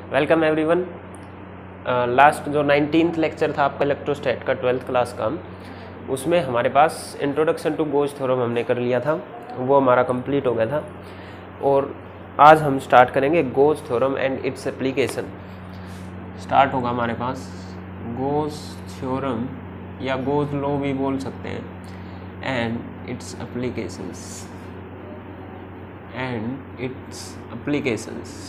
Welcome everyone. Last जो 19th lecture था आपका इलेक्ट्रोस्टैट का 12th क्लास का, उसमें हमारे पास इंट्रोडक्शन टू गोज थ्योरम हमने कर लिया था, वो हमारा कंप्लीट हो गया था। और आज हम स्टार्ट करेंगे Gauss theorem and its application. Start होगा हमारे पास गोज थ्योरम या गोज लॉ भी बोल सकते हैं, एंड इट्स एप्लीकेशंस।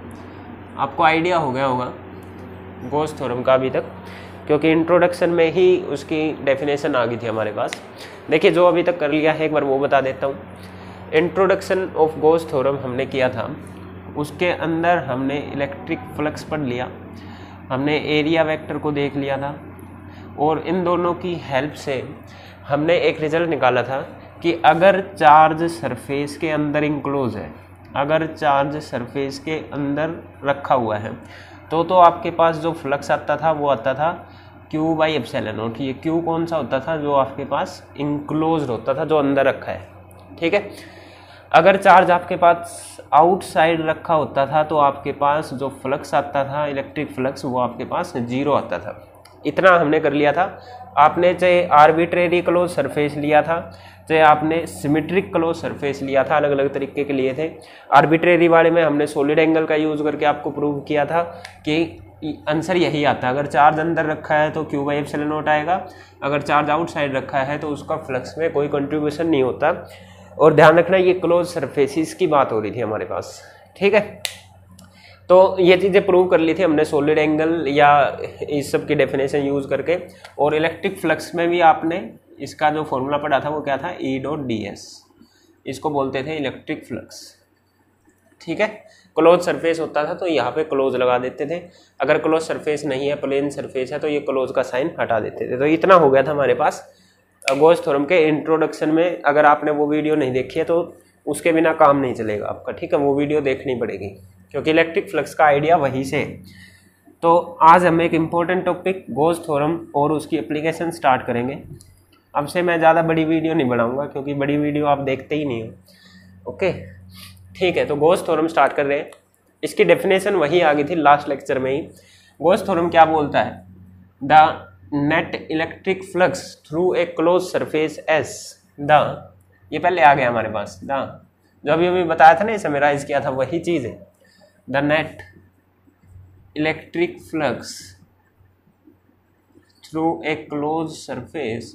आपको आइडिया हो गया होगा गोज थ्योरम का अभी तक, क्योंकि इंट्रोडक्शन में ही उसकी डेफिनेशन आ गई थी हमारे पास। देखिए, जो अभी तक कर लिया है एक बार वो बता देता हूँ। इंट्रोडक्शन ऑफ गोज थ्योरम हमने किया था, उसके अंदर हमने इलेक्ट्रिक फ्लक्स पढ़ लिया, हमने एरिया वेक्टर को देख लिया था, और इन दोनों की हेल्प से हमने एक रिजल्ट निकाला था कि अगर चार्ज सरफेस के अंदर इंक्लोज है, अगर चार्ज सरफेस के अंदर रखा हुआ है तो आपके पास जो फ्लक्स आता था वो आता था Q बाई एप्सिलॉन नॉट। ये Q कौन सा होता था? जो आपके पास इंक्लोज होता था, जो अंदर रखा है, ठीक है। अगर चार्ज आपके पास आउटसाइड रखा होता था तो आपके पास जो फ्लक्स आता था, इलेक्ट्रिक फ्लक्स, वो आपके पास 0 आता था। इतना हमने कर लिया था। आपने चाहे आर्बिट्रेरी क्लोज सरफेस लिया था, चाहे आपने सिमेट्रिक क्लोज सरफेस लिया था, अलग अलग तरीके के लिए थे। आर्बिट्रेरी वाले में हमने सॉलिड एंगल का यूज़ करके आपको प्रूव किया था कि आंसर यही आता है। अगर चार्ज अंदर रखा है तो Q बाई एप्सिलॉन नॉट आएगा, अगर चार्ज आउटसाइड रखा है तो उसका फ्लक्स में कोई कंट्रीब्यूशन नहीं होता। और ध्यान रखना, ये क्लोज सरफेसिस की बात हो रही थी हमारे पास, ठीक है। तो ये चीज़ें प्रूव कर ली थी हमने सॉलिड एंगल या इस सब की डेफिनेशन यूज़ करके। और इलेक्ट्रिक फ्लक्स में भी आपने इसका जो फॉर्मूला पढ़ा था वो क्या था? E.ds। इसको बोलते थे इलेक्ट्रिक फ्लक्स, ठीक है। क्लोज सरफेस होता था तो यहाँ पे क्लोज लगा देते थे, अगर क्लोज सरफेस नहीं है, प्लेन सरफेस है, तो ये क्लोज का साइन हटा देते थे। तो इतना हो गया था हमारे पास गोज थ्योरम के इंट्रोडक्शन में। अगर आपने वो वीडियो नहीं देखी है तो उसके बिना काम नहीं चलेगा आपका, ठीक है। वो वीडियो देखनी पड़ेगी, क्योंकि इलेक्ट्रिक फ्लक्स का आइडिया वहीं से। तो आज हम एक इम्पोर्टेंट टॉपिक गोज थ्योरम और उसकी एप्लीकेशन स्टार्ट करेंगे। अब से मैं ज़्यादा बड़ी वीडियो नहीं बनाऊंगा, क्योंकि बड़ी वीडियो आप देखते ही नहीं हो, ओके, ठीक है। तो गोज थ्योरम स्टार्ट कर रहे हैं। इसकी डेफिनेशन वही आ गई थी लास्ट लेक्चर में ही। गोज थ्योरम क्या बोलता है? The net electric flux through a close surface is the, ये पहले आ गया हमारे पास, द जो अभी बताया था ना, इसे समराइज किया था, वही चीज़ है। The net electric flux through a close surface,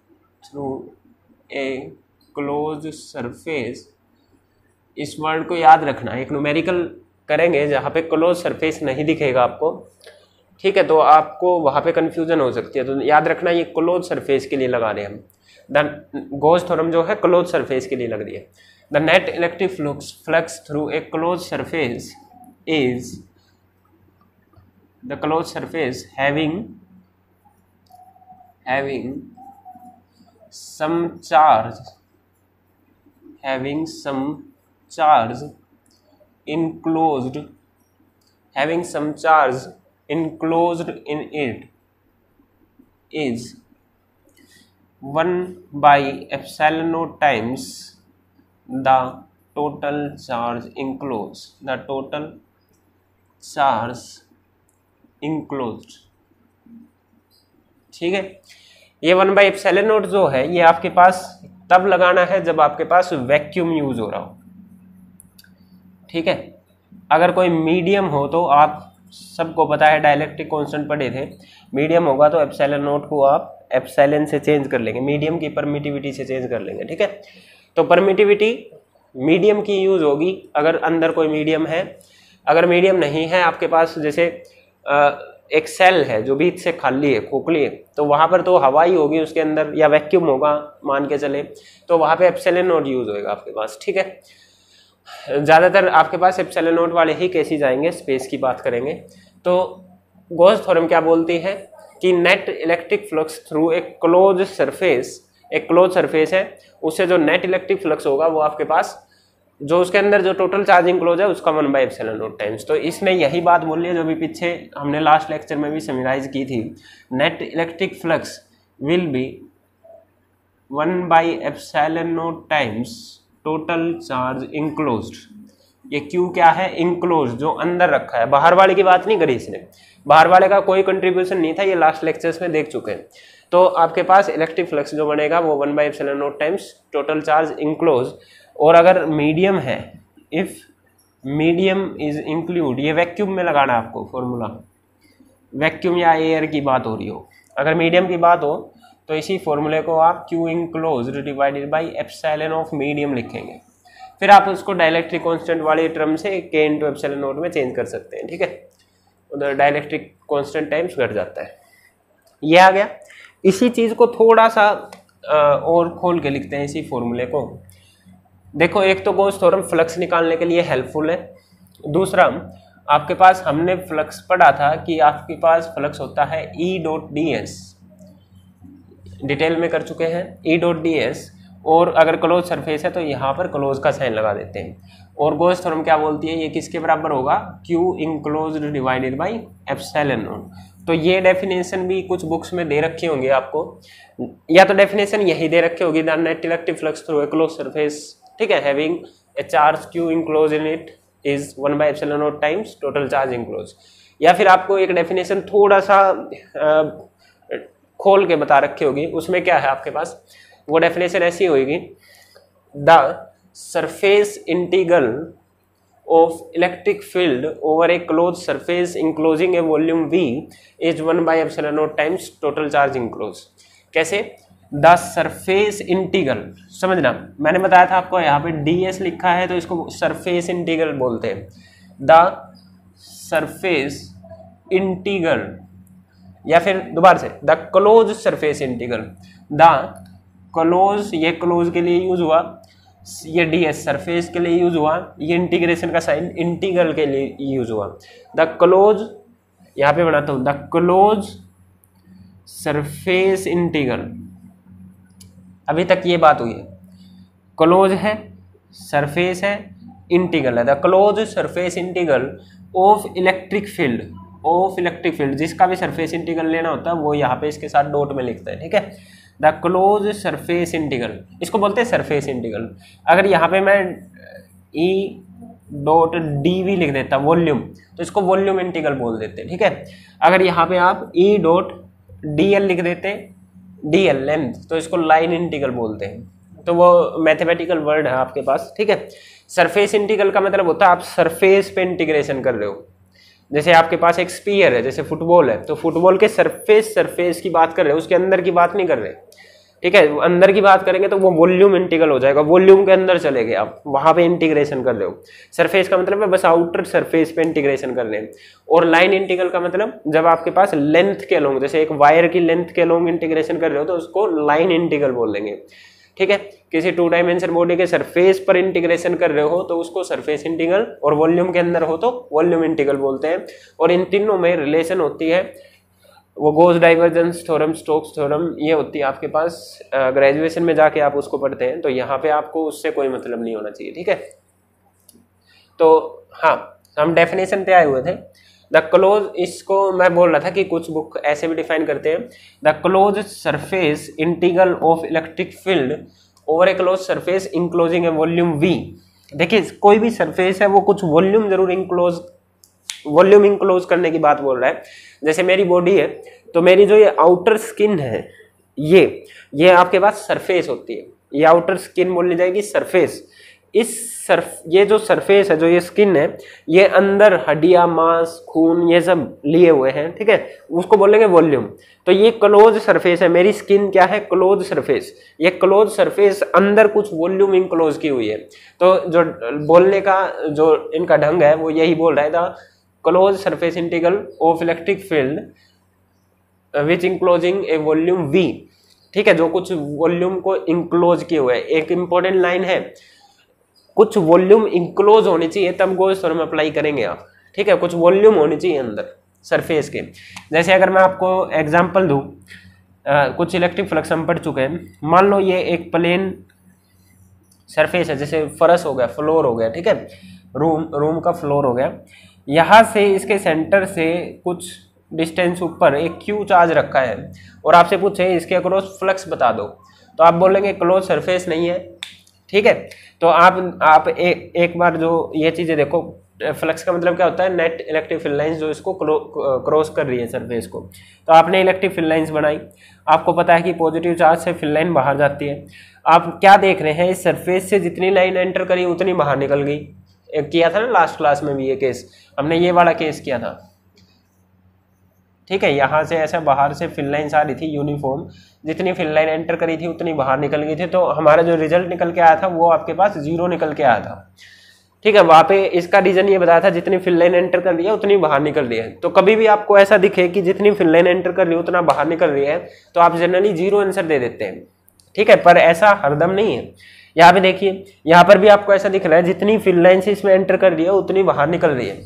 इस वर्ड को याद रखना। एक न्यूमेरिकल करेंगे जहाँ पे क्लोज सरफेस नहीं दिखेगा आपको, ठीक है, तो आपको वहाँ पे कंफ्यूजन हो सकती है। तो याद रखना, ये क्लोज सरफेस के लिए लगा रहे हैं हम। द गोज थ्योरम जो है क्लोज सरफेस के लिए लग रही है। The net electric flux through a close surface is the close surface having some charge enclosed in it is 1 by epsilon naught times the total charge enclosed, ठीक है। ये 1 बाई एप्सिलॉन नॉट जो है, ये आपके पास तब लगाना है जब आपके पास वैक्यूम यूज हो रहा हो, ठीक है। अगर कोई मीडियम हो तो आप सबको पता है, डाइलेक्ट्रिक कांस्टेंट पढ़े थे, मीडियम होगा तो एप्सिलॉन नॉट को आप एप्सिलॉन से चेंज कर लेंगे, मीडियम की परमिटिविटी से चेंज कर लेंगे, ठीक है। तो परमिटिविटी मीडियम की यूज होगी अगर अंदर कोई मीडियम है। अगर मीडियम नहीं है आपके पास, जैसे एक सेल है जो बीच से खाली है, खोखली है, तो वहाँ पर तो हवा ही होगी उसके अंदर, या वैक्यूम होगा मान के चले, तो वहाँ पे एप्सिलॉन नॉट यूज होएगा आपके पास, ठीक है। ज़्यादातर आपके पास एप्सिलॉन नॉट वाले ही केसेस आएंगे, स्पेस की बात करेंगे। तो गोज थ्योरम क्या बोलती है कि नेट इलेक्ट्रिक फ्लक्स थ्रू एक क्लोज सरफेस है, उससे जो नेट इलेक्ट्रिक फ्लक्स होगा वो आपके पास, जो उसके अंदर जो टोटल चार्जिंग क्लोज है, उसका 1 बाई एप्सिलॉन नॉट टाइम्स। तो इसमें यही बात बोल रही है जो भी पीछे हमने लास्ट लेक्चर में भी समराइज की थी। Net electric flux will be 1 by epsilon nought times total charge enclosed, ये क्यू क्या है, इंक्लोज, जो अंदर रखा है, बाहर वाले की बात नहीं करी इसने, बाहर वाले का कोई कंट्रीब्यूशन नहीं था, ये लास्ट लेक्चर्स में देख चुके हैं। तो आपके पास इलेक्ट्रिक फ्लक्स जो बनेगा वो 1/ε0 टाइम्स टोटल चार्ज इंक्लोज। और अगर मीडियम है, इफ मीडियम इज इंक्लूड, ये वैक्यूम में लगाना है आपको फॉर्मूला, वैक्यूम या एयर की बात हो रही हो, अगर मीडियम की बात हो तो इसी फॉर्मूले को आप Q enclose divided by epsilon of medium लिखेंगे। फिर आप उसको डाइलेक्ट्रिक कांस्टेंट वाले टर्म से k इंटू एप्सिलॉन में चेंज कर सकते हैं, ठीक है, उधर डाइलेक्ट्रिक कांस्टेंट टाइम्स घट जाता है। ये आ गया। इसी चीज को थोड़ा सा और खोल के लिखते हैं इसी फॉर्मूले को। देखो, एक तो गॉस थ्योरम फ्लक्स निकालने के लिए हेल्पफुल है, दूसरा आपके पास हमने फ्लक्स पढ़ा था कि आपके पास फ्लक्स होता है E डॉट ds, डिटेल में कर चुके हैं, E डॉट ds, और अगर क्लोज सरफेस है तो यहाँ पर क्लोज का साइन लगा देते हैं। और गॉस थ्योरम क्या बोलती है, ये किसके बराबर होगा, Q enclose divided by epsilon nought. तो ये डेफिनेशन भी कुछ बुक्स में दे रखे होंगे आपको, या तो डेफिनेशन यही दे रखे होगी, the net electric flux through a close surface, ठीक है, having a charge Q enclose in it is 1/ε0 times total charge enclose. या फिर आपको एक डेफिनेशन थोड़ा सा खोल के बता रखी होगी, उसमें क्या है आपके पास, वो डेफिनेशन ऐसी होगी, the surface integral of electric field over a close surface enclosing a volume V is 1/ε0 times total charge enclose. कैसे, द सरफेस इंटीग्रल, समझना, मैंने बताया था आपको यहाँ पे ds लिखा है तो इसको सरफेस इंटीग्रल बोलते हैं, द सरफेस इंटीग्रल, या फिर दोबारा से the close surface integral, the close, ये क्लोज के लिए यूज हुआ, ये ds सरफेस के लिए यूज हुआ, ये इंटीग्रेशन का साइन इंटीग्रल के लिए यूज हुआ, द क्लोज, यहाँ पे बनाता हूँ, द क्लोज सरफेस इंटीग्रल। अभी तक ये बात हुई है, क्लोज है, सरफेस है, इंटीग्रल है, the close surface integral of electric field, of electric field, जिसका भी सरफेस इंटीग्रल लेना होता है वो यहाँ पे इसके साथ डॉट में लिखता है, ठीक है, द क्लोज सरफेस इंटीग्रल, इसको बोलते हैं सरफेस इंटीग्रल। अगर यहाँ पे मैं E डॉट dv लिख देता वॉल्यूम, तो इसको वॉल्यूम इंटीग्रल बोल देते हैं, ठीक है। अगर यहाँ पे आप E डॉट dl लिख देते, dl लेंथ, तो इसको लाइन इंटीग्रल बोलते हैं। तो वो मैथमेटिकल वर्ड है आपके पास, ठीक है। सरफेस इंटीग्रल का मतलब होता है आप सरफेस पे इंटीग्रेशन कर रहे हो। जैसे आपके पास एक स्पीयर है, जैसे फुटबॉल है, तो फुटबॉल के सरफेस की बात कर रहे हो, उसके अंदर की बात नहीं कर रहे, ठीक है। अंदर की बात करेंगे तो वो वॉल्यूम इंटीग्रल हो जाएगा, वॉल्यूम के अंदर चले गए आप, वहां पे इंटीग्रेशन कर रहे हो। सरफेस का मतलब है बस आउटर सरफेस पे इंटीग्रेशन कर रहे हैं। और लाइन इंटीग्रल का मतलब जब आपके पास लेंथ के अलोंग, जैसे एक वायर की लेंथ के अलोंग इंटीग्रेशन कर रहे हो तो उसको लाइन इंटीग्रल बोल देंगे, ठीक है। किसी 2 डायमेंशन बॉडी के सरफेस पर इंटीग्रेशन कर रहे हो तो उसको सरफेस इंटीग्रल, और वॉल्यूम के अंदर हो तो वॉल्यूम इंटीग्रल बोलते हैं। और इन तीनों में रिलेशन होती है वो Gauss divergence theorem, Stokes theorem, ये होती है आपके पास। ग्रेजुएशन में जाके आप उसको पढ़ते हैं, तो यहाँ पे आपको उससे कोई मतलब नहीं होना चाहिए, ठीक है। तो हाँ, हम डेफिनेशन पे आए हुए थे। द क्लोज, इसको मैं बोल रहा था कि कुछ बुक ऐसे भी डिफाइन करते हैं, the close surface integral of electric field over a close surface enclosing a volume V। देखिए, कोई भी सरफेस है वो कुछ वॉल्यूम जरूर वॉल्यूम इंक्लोज करने की बात बोल रहा है। जैसे मेरी बॉडी है, तो मेरी जो ये आउटर स्किन है, ये आपके पास सरफेस होती है, ये आउटर स्किन बोल ली जाएगी सरफेस। ये जो सरफेस है, जो ये स्किन है, ये अंदर हड्डियां, मांस, खून, ये सब लिए हुए हैं, ठीक है, उसको बोलेंगे वॉल्यूम। तो ये क्लोज सरफेस है, मेरी स्किन क्या है, क्लोज सरफेस। ये क्लोज सरफेस अंदर कुछ वॉल्यूम इंक्लोज की हुई है। तो जो बोलने का जो इनका ढंग है वो यही बोल रहा है, the close surface integral of electric field which enclosing a volume V, ठीक है, जो कुछ वॉल्यूम को इंक्लोज किए हुए है। एक इंपॉर्टेंट लाइन है, कुछ वॉल्यूम इंक्लोज होनी चाहिए तब गॉस थ्योरम अप्लाई करेंगे आप, ठीक है, कुछ वॉल्यूम होनी चाहिए अंदर सरफेस के। जैसे अगर मैं आपको एग्जांपल दूं, कुछ इलेक्ट्रिक फ्लक्स हम पढ़ चुके हैं। मान लो ये एक प्लेन सरफेस है, जैसे फर्श हो गया, फ्लोर हो गया, ठीक है, रूम का फ्लोर हो गया। यहाँ से इसके सेंटर से कुछ डिस्टेंस ऊपर एक Q चार्ज रखा है और आपसे पूछे इसके अक्रॉस फ्लक्स बता दो, तो आप बोलेंगे क्लोज सरफेस नहीं है, ठीक है। तो आप एक बार जो ये चीजें देखो, फ्लक्स का मतलब क्या होता है, नेट इलेक्ट्रिक फील्ड लाइंस जो इसको क्रॉस कर रही है सरफेस को। तो आपने इलेक्ट्रिक फील्ड लाइंस बनाई, आपको पता है कि पॉजिटिव चार्ज से फील्ड लाइन बाहर जाती है। आप क्या देख रहे हैं, इस सरफेस से जितनी लाइन एंटर करी उतनी बाहर निकल गई। एक किया था ना लास्ट क्लास में भी ये केस, हमने ये वाला केस किया था, ठीक है। यहाँ से ऐसा बाहर से फील्ड लाइंस आ रही थी यूनिफॉर्म, जितनी फील्ड लाइन एंटर करी थी उतनी बाहर निकल गई थी। तो हमारा जो रिजल्ट निकल के आया था वो आपके पास 0 निकल के आया था, ठीक है। वहां पे इसका रीजन ये बताया था जितनी फील्ड लाइन एंटर कर रही है उतनी बाहर निकल रही है। तो कभी भी आपको ऐसा दिखे कि जितनी फील्ड लाइन एंटर कर रही है उतना बाहर निकल रही है, तो आप जनरली 0 आंसर दे देते हैं, ठीक है। पर ऐसा हरदम नहीं है। यहाँ पे देखिए, यहाँ पर भी आपको ऐसा दिख रहा है जितनी फील्ड लाइन से इसमें एंटर कर रही है उतनी बाहर निकल रही है,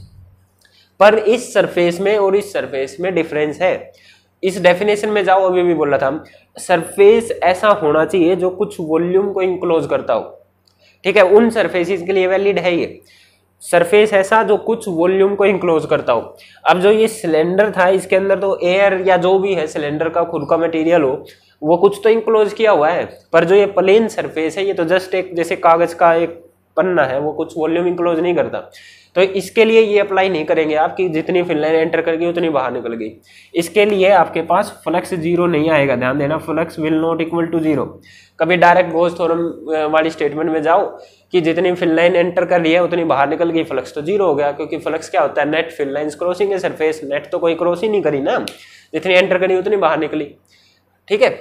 पर इस सरफेस में और इस सरफेस में डिफरेंस है। इस डेफिनेशन में जाओ, अभी भी बोल रहा था, सरफेस ऐसा होना चाहिए जो कुछ वॉल्यूम को इंक्लोज करता हो, ठीक है। उन सरफेसेस के लिए वैलिड है ये, सरफेस ऐसा जो कुछ वॉल्यूम को इंक्लोज करता हो। अब जो ये सिलेंडर था इसके अंदर तो एयर या जो भी है सिलेंडर का खुद का मटेरियल हो वो कुछ तो इंक्लोज किया हुआ है, पर जो ये प्लेन सरफेस है ये तो जस्ट एक जैसे कागज का एक पन्ना है, वो कुछ वॉल्यूम इंक्लोज नहीं करता। तो इसके लिए ये अप्लाई नहीं करेंगे आप कि जितनी फील्ड लाइन एंटर कर गई उतनी बाहर निकल गई। इसके लिए आपके पास फ्लक्स 0 नहीं आएगा, ध्यान देना, flux will not equal to 0। कभी डायरेक्ट गॉस थ्योरम वाली स्टेटमेंट में जाओ कि जितनी फील्ड लाइन एंटर कर रही है उतनी बाहर निकल गई, फ्लक्स तो 0 हो गया, क्योंकि फ्लक्स क्या होता है, नेट फील्ड लाइंस क्रॉसिंग है सरफेस, नेट तो कोई क्रॉस ही नहीं करी ना, जितनी एंटर करी उतनी बाहर निकली, ठीक है।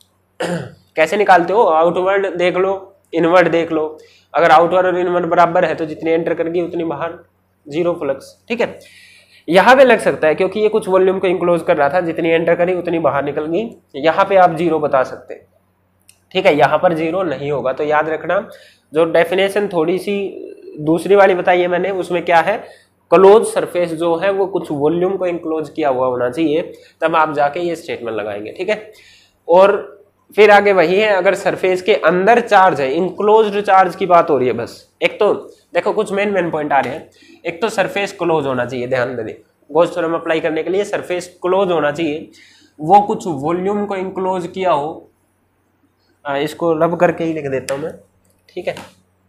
कैसे निकालते हो, आउटवर्ड देख लो, इनवर्ड देख लो। अगर आउटवर्ड और इनवर्ड बराबर है तो जितनी एंटर कर गई उतनी बाहर, 0 फ्लक्स, ठीक है। यहाँ पे लग सकता है क्योंकि ये कुछ वॉल्यूम को इंक्लोज कर रहा था, जितनी एंटर करी उतनी बाहर निकल गई, यहाँ पे आप 0 बता सकते हैं, ठीक है। यहाँ पर 0 नहीं होगा। तो याद रखना, जो डेफिनेशन थोड़ी सी दूसरी वाली बताई है मैंने, उसमें क्या है, क्लोज सरफेस जो है वो कुछ वॉल्यूम को इंक्लोज किया हुआ होना चाहिए, तब आप जाके ये स्टेटमेंट लगाएंगे, ठीक है। और फिर आगे वही है, अगर सरफेस के अंदर चार्ज है, इंक्लोज्ड चार्ज की बात हो रही है बस। एक तो देखो कुछ मेन पॉइंट आ रहे हैं, एक तो सरफेस क्लोज होना चाहिए, ध्यान दें, गॉस थ्योरम अप्लाई करने के लिए सरफेस क्लोज होना चाहिए, वो कुछ वॉल्यूम को इंक्लोज किया हो। इसको रब करके ही लिख देता हूं मैं, ठीक है,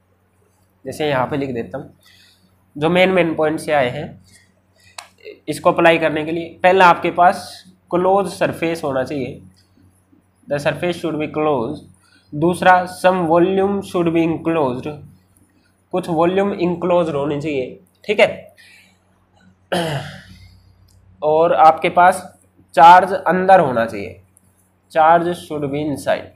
जैसे यहाँ पे लिख देता हूँ। जो मेन पॉइंट से आए हैं इसको अप्लाई करने के लिए, पहला आपके पास क्लोज सरफेस होना चाहिए, the surface should be close. दूसरा, some volume should be enclosed, कुछ वॉल्यूम इंक्लोज होनी चाहिए, ठीक है। और आपके पास चार्ज अंदर होना चाहिए, charge should be inside.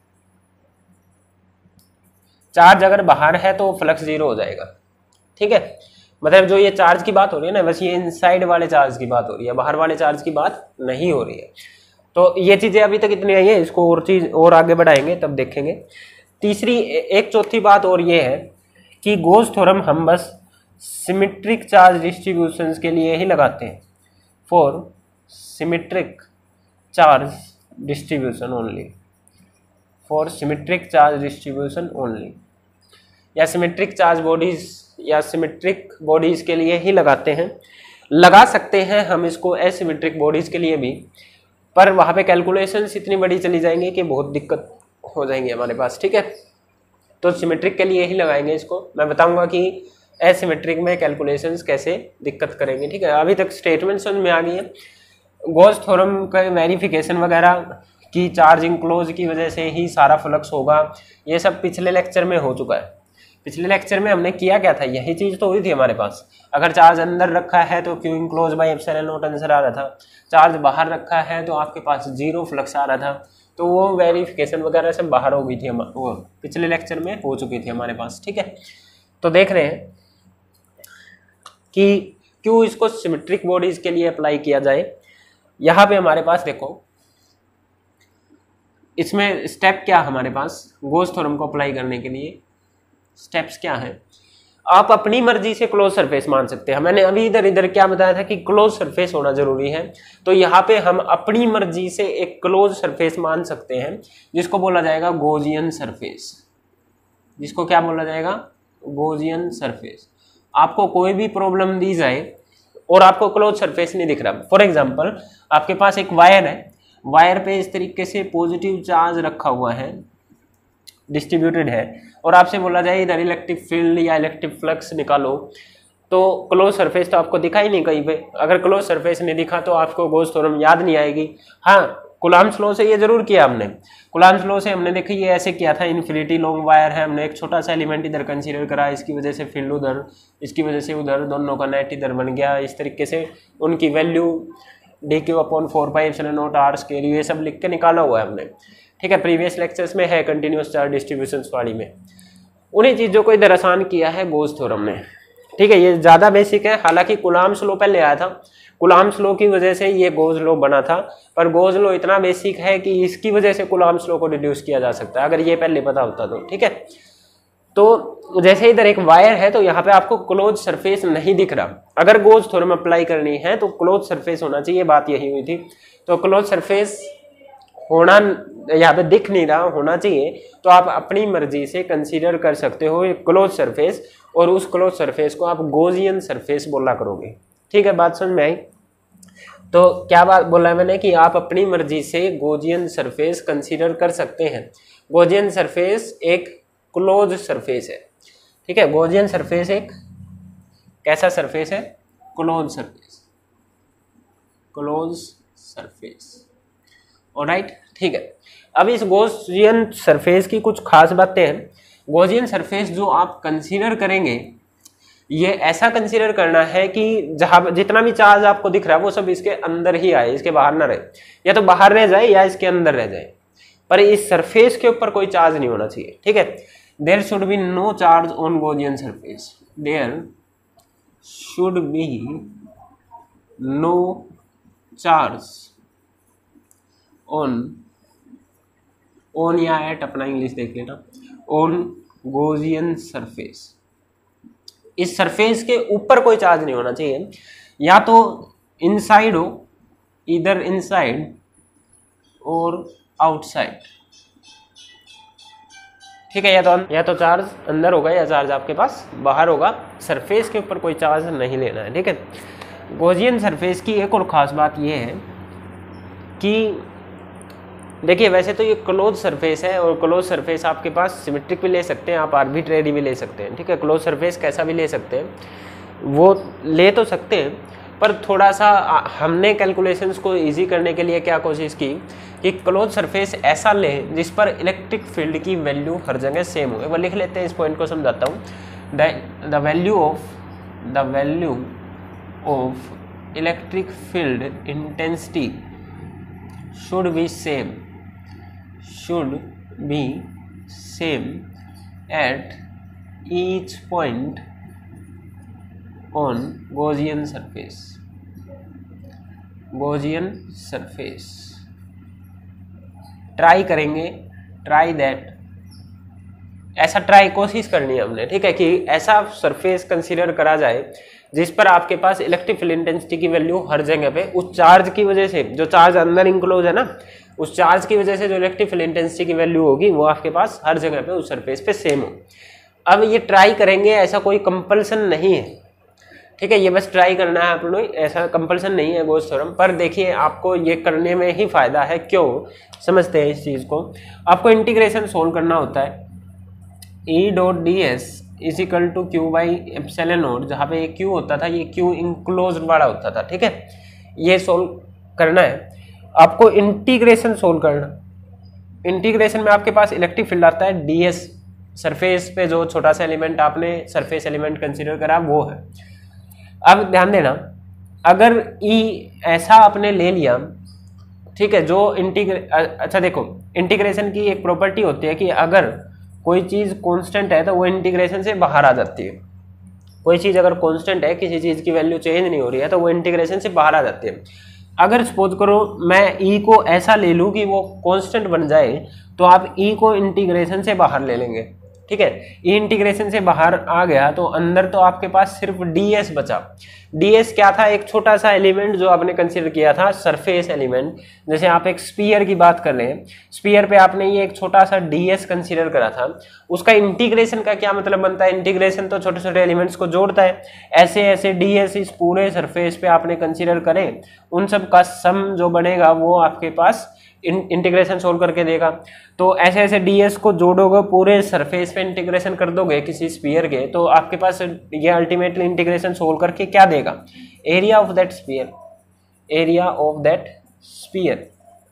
Charge अगर बाहर है तो फ्लक्स 0 हो जाएगा, ठीक है। मतलब जो ये चार्ज की बात हो रही है ना, बस ये इनसाइड वाले चार्ज की बात हो रही है, बाहर वाले चार्ज की बात नहीं हो रही है। तो ये चीजें अभी तक इतनी आई है, इसको और चीज और आगे बढ़ाएंगे तब देखेंगे। तीसरी एक चौथी बात और ये है कि गॉस थ्योरम हम बस सिमेट्रिक चार्ज डिस्ट्रीब्यूशंस के लिए ही लगाते हैं, for symmetric charge distribution only, for symmetric charge distribution only, या सिमेट्रिक चार्ज बॉडीज या सिमेट्रिक बॉडीज के लिए ही लगाते हैं। लगा सकते हैं हम इसको एसिमेट्रिक बॉडीज के लिए भी, पर वहाँ पे कैलकुलेशंस इतनी बड़ी चली जाएंगी कि बहुत दिक्कत हो जाएंगी हमारे पास, ठीक है। तो सिमेट्रिक के लिए ही लगाएंगे इसको। मैं बताऊंगा कि एसिमेट्रिक में कैलकुलेशंस कैसे दिक्कत करेंगे, ठीक है। अभी तक स्टेटमेंट समझ में आ गई है। गॉस थ्योरम का वेरिफिकेशन वगैरह की चार्ज इंक्लोज की वजह से ही सारा फ्लक्स होगा, ये सब पिछले लेक्चर में हो चुका है। पिछले लेक्चर में हमने किया क्या था, यही चीज तो हुई थी हमारे पास। अगर चार्ज अंदर रखा है तो Q enclose by epsilon naught answer आ रहा था, चार्ज बाहर रखा है तो आपके पास 0 फ्लक्स आ रहा था। तो वो वेरिफिकेशन वगैरह सब बाहर हो गई थी, वो पिछले लेक्चर में हो चुकी थी हमारे पास, ठीक है। तो देख रहे हैं कि क्यों इसको सिमेट्रिक बॉडीज के लिए अप्लाई किया जाए। यहाँ पे हमारे पास देखो, इसमें स्टेप क्या हमारे पास गॉस थ्योरम को अप्लाई करने के लिए स्टेप्स क्या हैं। आप अपनी मर्जी से क्लोज सरफेस मान सकते हैं। मैंने अभी इधर क्या बताया था कि क्लोज सरफेस होना जरूरी है, तो यहाँ पे हम अपनी मर्जी से एक क्लोज सरफेस मान सकते हैं जिसको बोला जाएगा गॉसियन सरफेस। जिसको क्या बोला जाएगा, गॉसियन सरफेस। आपको कोई भी प्रॉब्लम दी जाए और आपको क्लोज सरफेस नहीं दिख रहा, फॉर एग्जाम्पल आपके पास एक वायर है, वायर पे इस तरीके से पॉजिटिव चार्ज रखा हुआ है, डिस्ट्रीब्यूटेड है और आपसे बोला जाए इधर इलेक्ट्रिक फील्ड या इलेक्ट्रिक फ्लक्स निकालो, तो क्लोज सरफेस तो आपको दिखा ही नहीं कहीं पे। अगर क्लोज सरफेस नहीं दिखा तो आपको गॉस थ्योरम याद नहीं आएगी। हाँ, कूलम्ब्स लॉ से ये जरूर किया हमने। कूलम्ब्स लॉ से हमने देखिए ये ऐसे किया था, इन्फिनिटी लॉन्ग वायर है, हमने एक छोटा सा एलिमेंट इधर कंसीडर करा, इसकी वजह से फील्ड उधर, इसकी वजह से उधर, दोनों का नेट इधर बन गया। इस तरीके से उनकी वैल्यू dq/4πε0r स्केल ये सब लिख के निकाला हुआ है हमने, ठीक है। प्रीवियस लेक्चर्स में है कंटिन्यूस चार्ज डिस्ट्रीब्यूशन वाली में। उन्हीं चीज़ों को इधर आसान किया है गॉस थ्योरम ने, ठीक है। ये ज़्यादा बेसिक है, हालांकि कूलम्ब्स लॉ पहले आया था, कूलम्ब्स लॉ की वजह से ये गॉस लॉ बना था, पर गॉस लॉ इतना बेसिक है कि इसकी वजह से कूलम्ब्स लॉ को रिड्यूस किया जा सकता है, अगर ये पहले पता होता तो, ठीक है। तो जैसे इधर एक वायर है तो यहाँ पे आपको क्लोज सरफेस नहीं दिख रहा, अगर गॉस थ्योरम अप्लाई करनी है तो क्लोज सरफेस होना चाहिए, बात यही हुई थी। तो क्लोज सरफेस होना यहाँ पे दिख नहीं रहा, होना चाहिए, तो आप अपनी मर्जी से कंसीडर कर सकते हो एक क्लोज सरफेस, और उस क्लोज सरफेस को आप गॉसियन सरफेस बोला करोगे, ठीक है। बात समझ में आई? तो क्या बात बोला है मैंने कि आप अपनी मर्जी से गॉसियन सरफेस कंसीडर कर सकते हैं। गॉसियन सरफेस एक क्लोज सरफेस है, ठीक है। गॉसियन सरफेस एक कैसा सरफेस है? Close surface, close surface, alright, ठीक है। अब इस गॉसियन सरफेस की कुछ खास बातें हैं। गॉसियन सरफेस जो आप कंसीडर करेंगे, ये ऐसा कंसीडर करना है कि जहां जितना भी चार्ज आपको दिख रहा है वो सब इसके अंदर ही आए, इसके बाहर ना रहे, या तो बाहर रह जाए या इसके अंदर रह जाए, पर इस सरफेस के ऊपर कोई चार्ज नहीं होना चाहिए, ठीक है। There should be no charge on Gaussian surface, there should be no charge on या एट, अपना इंग्लिश देख लेना, ऑन गॉसियन सरफेस। इस सरफेस के ऊपर कोई चार्ज नहीं होना चाहिए, या तो इनसाइड हो, इधर इनसाइड और आउटसाइड, ठीक है। या तो चार्ज अंदर होगा या चार्ज आपके पास बाहर होगा, सरफेस के ऊपर कोई चार्ज नहीं लेना है, ठीक है। गॉसियन सरफेस की एक और ख़ास बात यह है कि देखिए, वैसे तो ये क्लोज सरफेस है, और क्लोज सरफेस आपके पास सिमेट्रिक भी ले सकते हैं, आप आर्बिट्रेरी भी ले सकते हैं, ठीक है। क्लोज सरफेस कैसा भी ले सकते हैं, वो ले तो सकते हैं, पर थोड़ा सा हमने कैलकुलेशंस को इजी करने के लिए क्या कोशिश की कि क्लोज सरफेस ऐसा ले जिस पर इलेक्ट्रिक फील्ड की वैल्यू हर जगह सेम हो। वो लिख लेते हैं, इस पॉइंट को समझाता हूँ। The value of electric field intensity should be same at each point on Gaussian surface. Try करेंगे, ट्राई दैट, ऐसा ट्राई कोशिश करनी है हमने, ठीक है, कि ऐसा सरफेस कंसीडर करा जाए जिस पर आपके पास इलेक्ट्रिक फील्ड इंटेंसिटी की वैल्यू हर जगह पे उस चार्ज की वजह से, जो चार्ज अंदर इंक्लोज है ना, उस चार्ज की वजह से जो इलेक्ट्रिक फील्ड इंटेंसिटी की वैल्यू होगी वो आपके पास हर जगह पे उस सरफेस पे सेम हो। अब ये ट्राई करेंगे, ऐसा कोई कंपल्सन नहीं है, ठीक है, ये बस ट्राई करना है आपने, ऐसा कंपल्सन नहीं है गॉस थ्योरम। पर देखिए, आपको ये करने में ही फायदा है, क्यों समझते हैं इस चीज़ को। आपको इंटीग्रेशन सोल्व करना होता है, E.ds is equal to Q by epsilon naught, जहाँ पे ये क्यू होता था, ये क्यू इंक्लोज वाला होता था, ठीक है। ये सोल्व करना है आपको, इंटीग्रेशन सोल्व करना। इंटीग्रेशन में आपके पास इलेक्ट्रिक फील्ड आता है ds, सरफेस पे जो छोटा सा एलिमेंट आपने सरफेस एलिमेंट कंसीडर करा वो है। अब ध्यान देना, अगर E ऐसा आपने ले लिया, ठीक है, जो अच्छा देखो, इंटीग्रेशन की एक प्रॉपर्टी होती है कि अगर कोई चीज़ कांस्टेंट है तो वो इंटीग्रेशन से बाहर आ जाती है। कोई चीज़ अगर कांस्टेंट है, किसी चीज़ की वैल्यू चेंज नहीं हो रही है, तो वो इंटीग्रेशन से बाहर आ जाती है। अगर सपोज करो मैं E को ऐसा ले लूँ कि वो कांस्टेंट बन जाए, तो आप E को इंटीग्रेशन से बाहर ले लेंगे, ठीक है। E इंटीग्रेशन से बाहर आ गया तो अंदर तो आपके पास सिर्फ ds बचा। ds क्या था? एक छोटा सा एलिमेंट जो आपने कंसीडर किया था सरफेस एलिमेंट। जैसे आप एक स्फीयर की बात कर रहे हैं, स्फीयर पे आपने ये एक छोटा सा ds कंसीडर करा था, उसका इंटीग्रेशन का क्या मतलब बनता है? इंटीग्रेशन तो छोटे छोटे एलिमेंट्स को जोड़ता है। ऐसे ऐसे ds इस पूरे सरफेस पे आपने कंसीडर करें, उन सब का सम जो बनेगा वो आपके पास इंटीग्रेशन सोल्व करके देगा। तो ऐसे ऐसे ds को जोड़ोगे, पूरे सरफेस पे इंटीग्रेशन कर दोगे किसी स्फीयर के, तो आपके पास ये अल्टीमेटली इंटीग्रेशन सोल्व करके क्या देगा, area of that sphere, area of that sphere,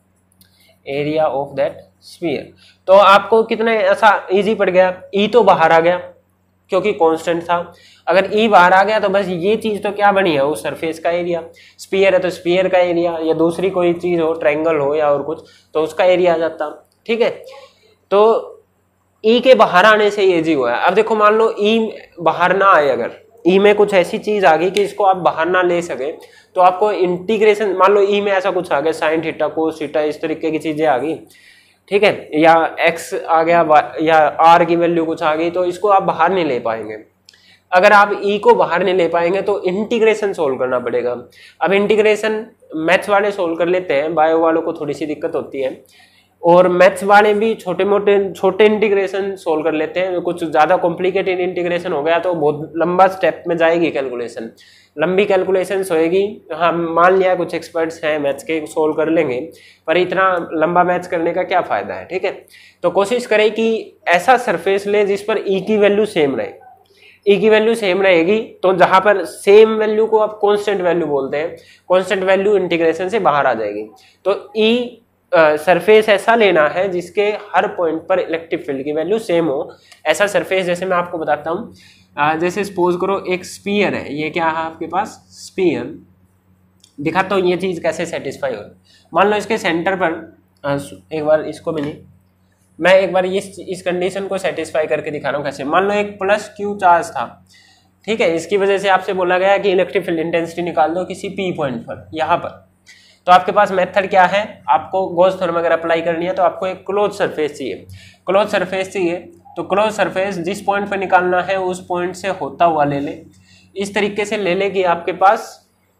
area of that sphere. तो आपको कितना ऐसा इजी पड़ गया, ई तो बाहर आ गया क्योंकि कांस्टेंट था, अगर ई बाहर आ गया तो बस ये चीज तो क्या बनी है, उस सरफेस का एरिया, स्फीयर है तो स्फीयर का एरिया, या दूसरी कोई चीज हो, ट्रायंगल हो या और कुछ, तो उसका एरिया आ जाता। ठीक है, तो ई के बाहर आने से ये जी हुआ है। अब देखो मान लो ई बाहर ना आए, अगर ई में कुछ ऐसी चीज आ गई कि इसको आप बाहर ना ले सके, तो आपको इंटीग्रेशन, मान लो ई में ऐसा कुछ आ गया, साइन थीटा कोस थीटा इस तरीके की चीजें आ गई, ठीक है, या एक्स आ गया या आर की वैल्यू कुछ आ गई, तो इसको आप बाहर नहीं ले पाएंगे। अगर आप ई को बाहर नहीं ले पाएंगे तो इंटीग्रेशन सोल्व करना पड़ेगा। अब इंटीग्रेशन मैथ्स वाले सोल्व कर लेते हैं, बायो वालों को थोड़ी सी दिक्कत होती है, और मैथ्स वाले भी छोटे इंटीग्रेशन सोल्व कर लेते हैं। कुछ ज़्यादा कॉम्प्लिकेटेड इंटीग्रेशन हो गया तो बहुत लंबा स्टेप में जाएगी कैलकुलेशन, लंबी कैलकुलेशन होएगी। हाँ, मान लिया कुछ एक्सपर्ट्स हैं मैथ्स के, सोल्व कर लेंगे, पर इतना लंबा मैथ्स करने का क्या फ़ायदा है। ठीक है, तो कोशिश करें कि ऐसा सरफेस ले जिस पर ई की वैल्यू सेम रहे, ई की वैल्यू सेम रहेगी, तो जहां पर सेम वैल्यू को आप कांस्टेंट वैल्यू बोलते हैं, कांस्टेंट वैल्यू इंटीग्रेशन से बाहर आ जाएगी। तो ई सरफेस ऐसा लेना है जिसके हर पॉइंट पर इलेक्ट्रिक फील्ड की वैल्यू सेम हो। ऐसा सरफेस जैसे मैं आपको बताता हूँ, जैसे सपोज करो एक स्फीयर है, ये क्या है आपके पास, स्फीयर, दिखाता हूँ ये चीज कैसे सेटिस्फाई हो। मान लो इसके सेंटर पर एक बार इसको मैं एक बार इस कंडीशन को सेटिस्फाई करके दिखा रहा हूँ कैसे। मान लो एक प्लस क्यू चार्ज था, ठीक है, इसकी वजह से आपसे बोला गया कि इलेक्ट्रिक फील्ड इंटेंसिटी निकाल दो किसी पी पॉइंट पर, यहाँ पर। तो आपके पास मेथड क्या है, आपको गॉस थ्योरम अगर अप्लाई करनी है तो आपको एक क्लोज सरफेस चाहिए, क्लोज सरफेस चाहिए। तो क्लोज सरफेस जिस पॉइंट पर निकालना है उस पॉइंट से होता हुआ ले ले, इस तरीके से ले ले कि आपके पास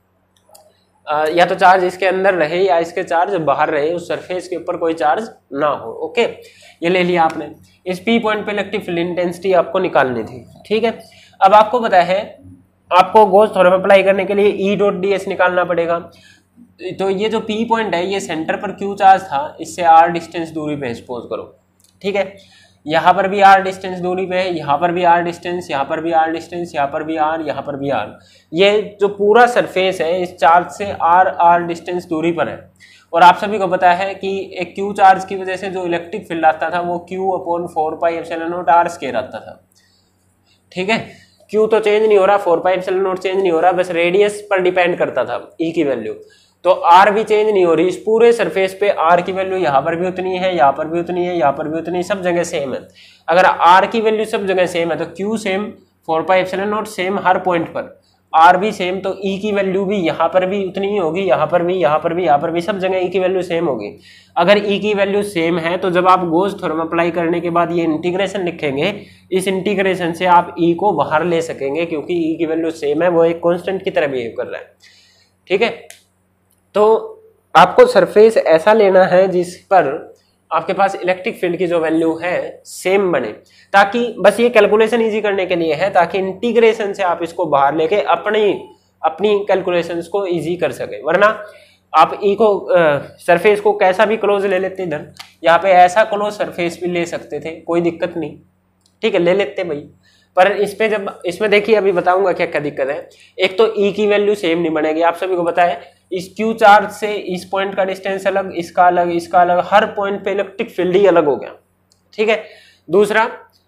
या तो चार्ज इसके अंदर रहे या इसके चार्ज बाहर रहे, उस सरफेस के ऊपर कोई चार्ज ना हो। ओके, ये ले लिया आपने। इस पी पॉइंट पे इलेक्ट्रिक फील्ड इंटेंसिटी आपको निकालनी थी। ठीक है, अब आपको पता है आपको गॉस थ्योरम अप्लाई करने के लिए ई डॉट डी एस निकालना पड़ेगा। तो ये जो पी पॉइंट है, ये सेंटर पर क्यू चार्ज था, इससे आर डिस्टेंस दूरी पे सपोज करो, ठीक है, यहाँ पर भी आर डिस्टेंस दूरी पे है, यहाँ पर भी आर डिस्टेंस, यहाँ पर भी आर डिस्टेंस, यहाँ पर भी आर, यहाँ पर भी आर। ये जो पूरा सरफेस है इस चार्ज से आर डिस्टेंस दूरी पर है। और आप सभी को पता है कि एक क्यू चार्ज की वजह से जो इलेक्ट्रिक फील्ड आता था वो Q/4πε0 आर स्क्वायर आता था। ठीक है, क्यू तो चेंज नहीं हो रहा, 4πε0 चेंज नहीं हो रहा, बस रेडियस पर डिपेंड करता था ई की वैल्यू। तो आर भी चेंज नहीं हो रही, इस पूरे सरफेस पे आर की वैल्यू यहाँ पर भी उतनी है, यहाँ पर भी उतनी है, यहाँ पर भी उतनी, सब जगह सेम है। अगर आर की वैल्यू सब जगह सेम है तो क्यू सेम, 4πε0 सेम हर पॉइंट पर, आर भी सेम, तो ई की वैल्यू भी यहाँ पर भी उतनी ही होगी, यहाँ पर भी, यहाँ पर भी, यहाँ पर भी, सब जगह ई की वैल्यू सेम होगी। अगर ई की वैल्यू सेम है तो जब आप गॉस थ्योरम अप्लाई करने के बाद ये इंटीग्रेशन लिखेंगे, इस इंटीग्रेशन से आप ई को बाहर ले सकेंगे, क्योंकि ई की वैल्यू सेम है, वो एक कांस्टेंट की तरह बिहेव कर रहा है। ठीक है, तो आपको सरफेस ऐसा लेना है जिस पर आपके पास इलेक्ट्रिक फील्ड की जो वैल्यू है सेम बने, ताकि बस ये कैलकुलेशन इजी करने के लिए है, ताकि इंटीग्रेशन से आप इसको बाहर लेके अपनी कैलकुलेशंस को इजी कर सके। वरना आप ई को सरफेस को कैसा भी क्लोज ले लेते, इधर यहाँ पे ऐसा क्लोज सरफेस भी ले सकते थे, कोई दिक्कत नहीं, ठीक है, ले लेते भाई। पर इस पे जब इसमें देखिए अभी बताऊंगा क्या क्या दिक्कत है। एक तो ई की वैल्यू सेम नहीं बनेगी, आप सभी को पता है इस क्यू चार्ज से इस पॉइंट का डिस्टेंस अलग, इसका अलग, इसका अलग, हर पॉइंट पे इलेक्ट्रिक फील्ड ही अलग हो गया। ठीक है, दूसरा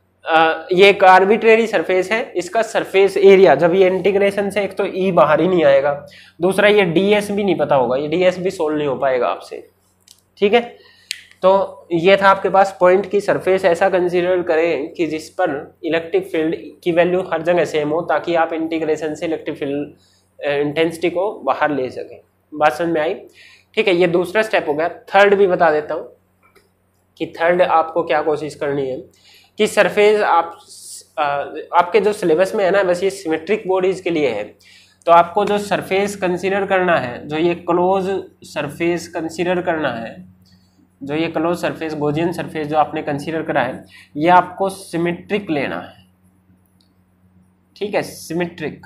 ये एक आर्बिट्रेरी सरफेस है, इसका सरफेस एरिया जब ये इंटीग्रेशन से एक तो ई बाहर ही नहीं आएगा, दूसरा ये डीएस भी नहीं पता होगा, ये डीएस भी सोल्व नहीं हो पाएगा आपसे। ठीक है, तो ये था आपके पास पॉइंट की सरफेस ऐसा कंसीडर करें कि जिस पर इलेक्ट्रिक फील्ड की वैल्यू हर जगह सेम हो, ताकि आप इंटीग्रेशन से इलेक्ट्रिक फील्ड इंटेंसिटी को बाहर ले सकें। बात समझ में आई? ठीक है, ये दूसरा स्टेप हो गया। थर्ड भी बता देता हूँ कि थर्ड आपको क्या कोशिश करनी है कि सरफेस आपके जो सिलेबस में है ना, बस ये सिमेट्रिक बॉडीज के लिए है। तो आपको जो सरफेस कंसीडर करना है, जो ये क्लोज सरफेस कंसीडर करना है, जो ये क्लोज सरफेस गॉसियन सरफेस जो आपने कंसीडर करा है, ये आपको सिमेट्रिक लेना है। ठीक है, सिमेट्रिक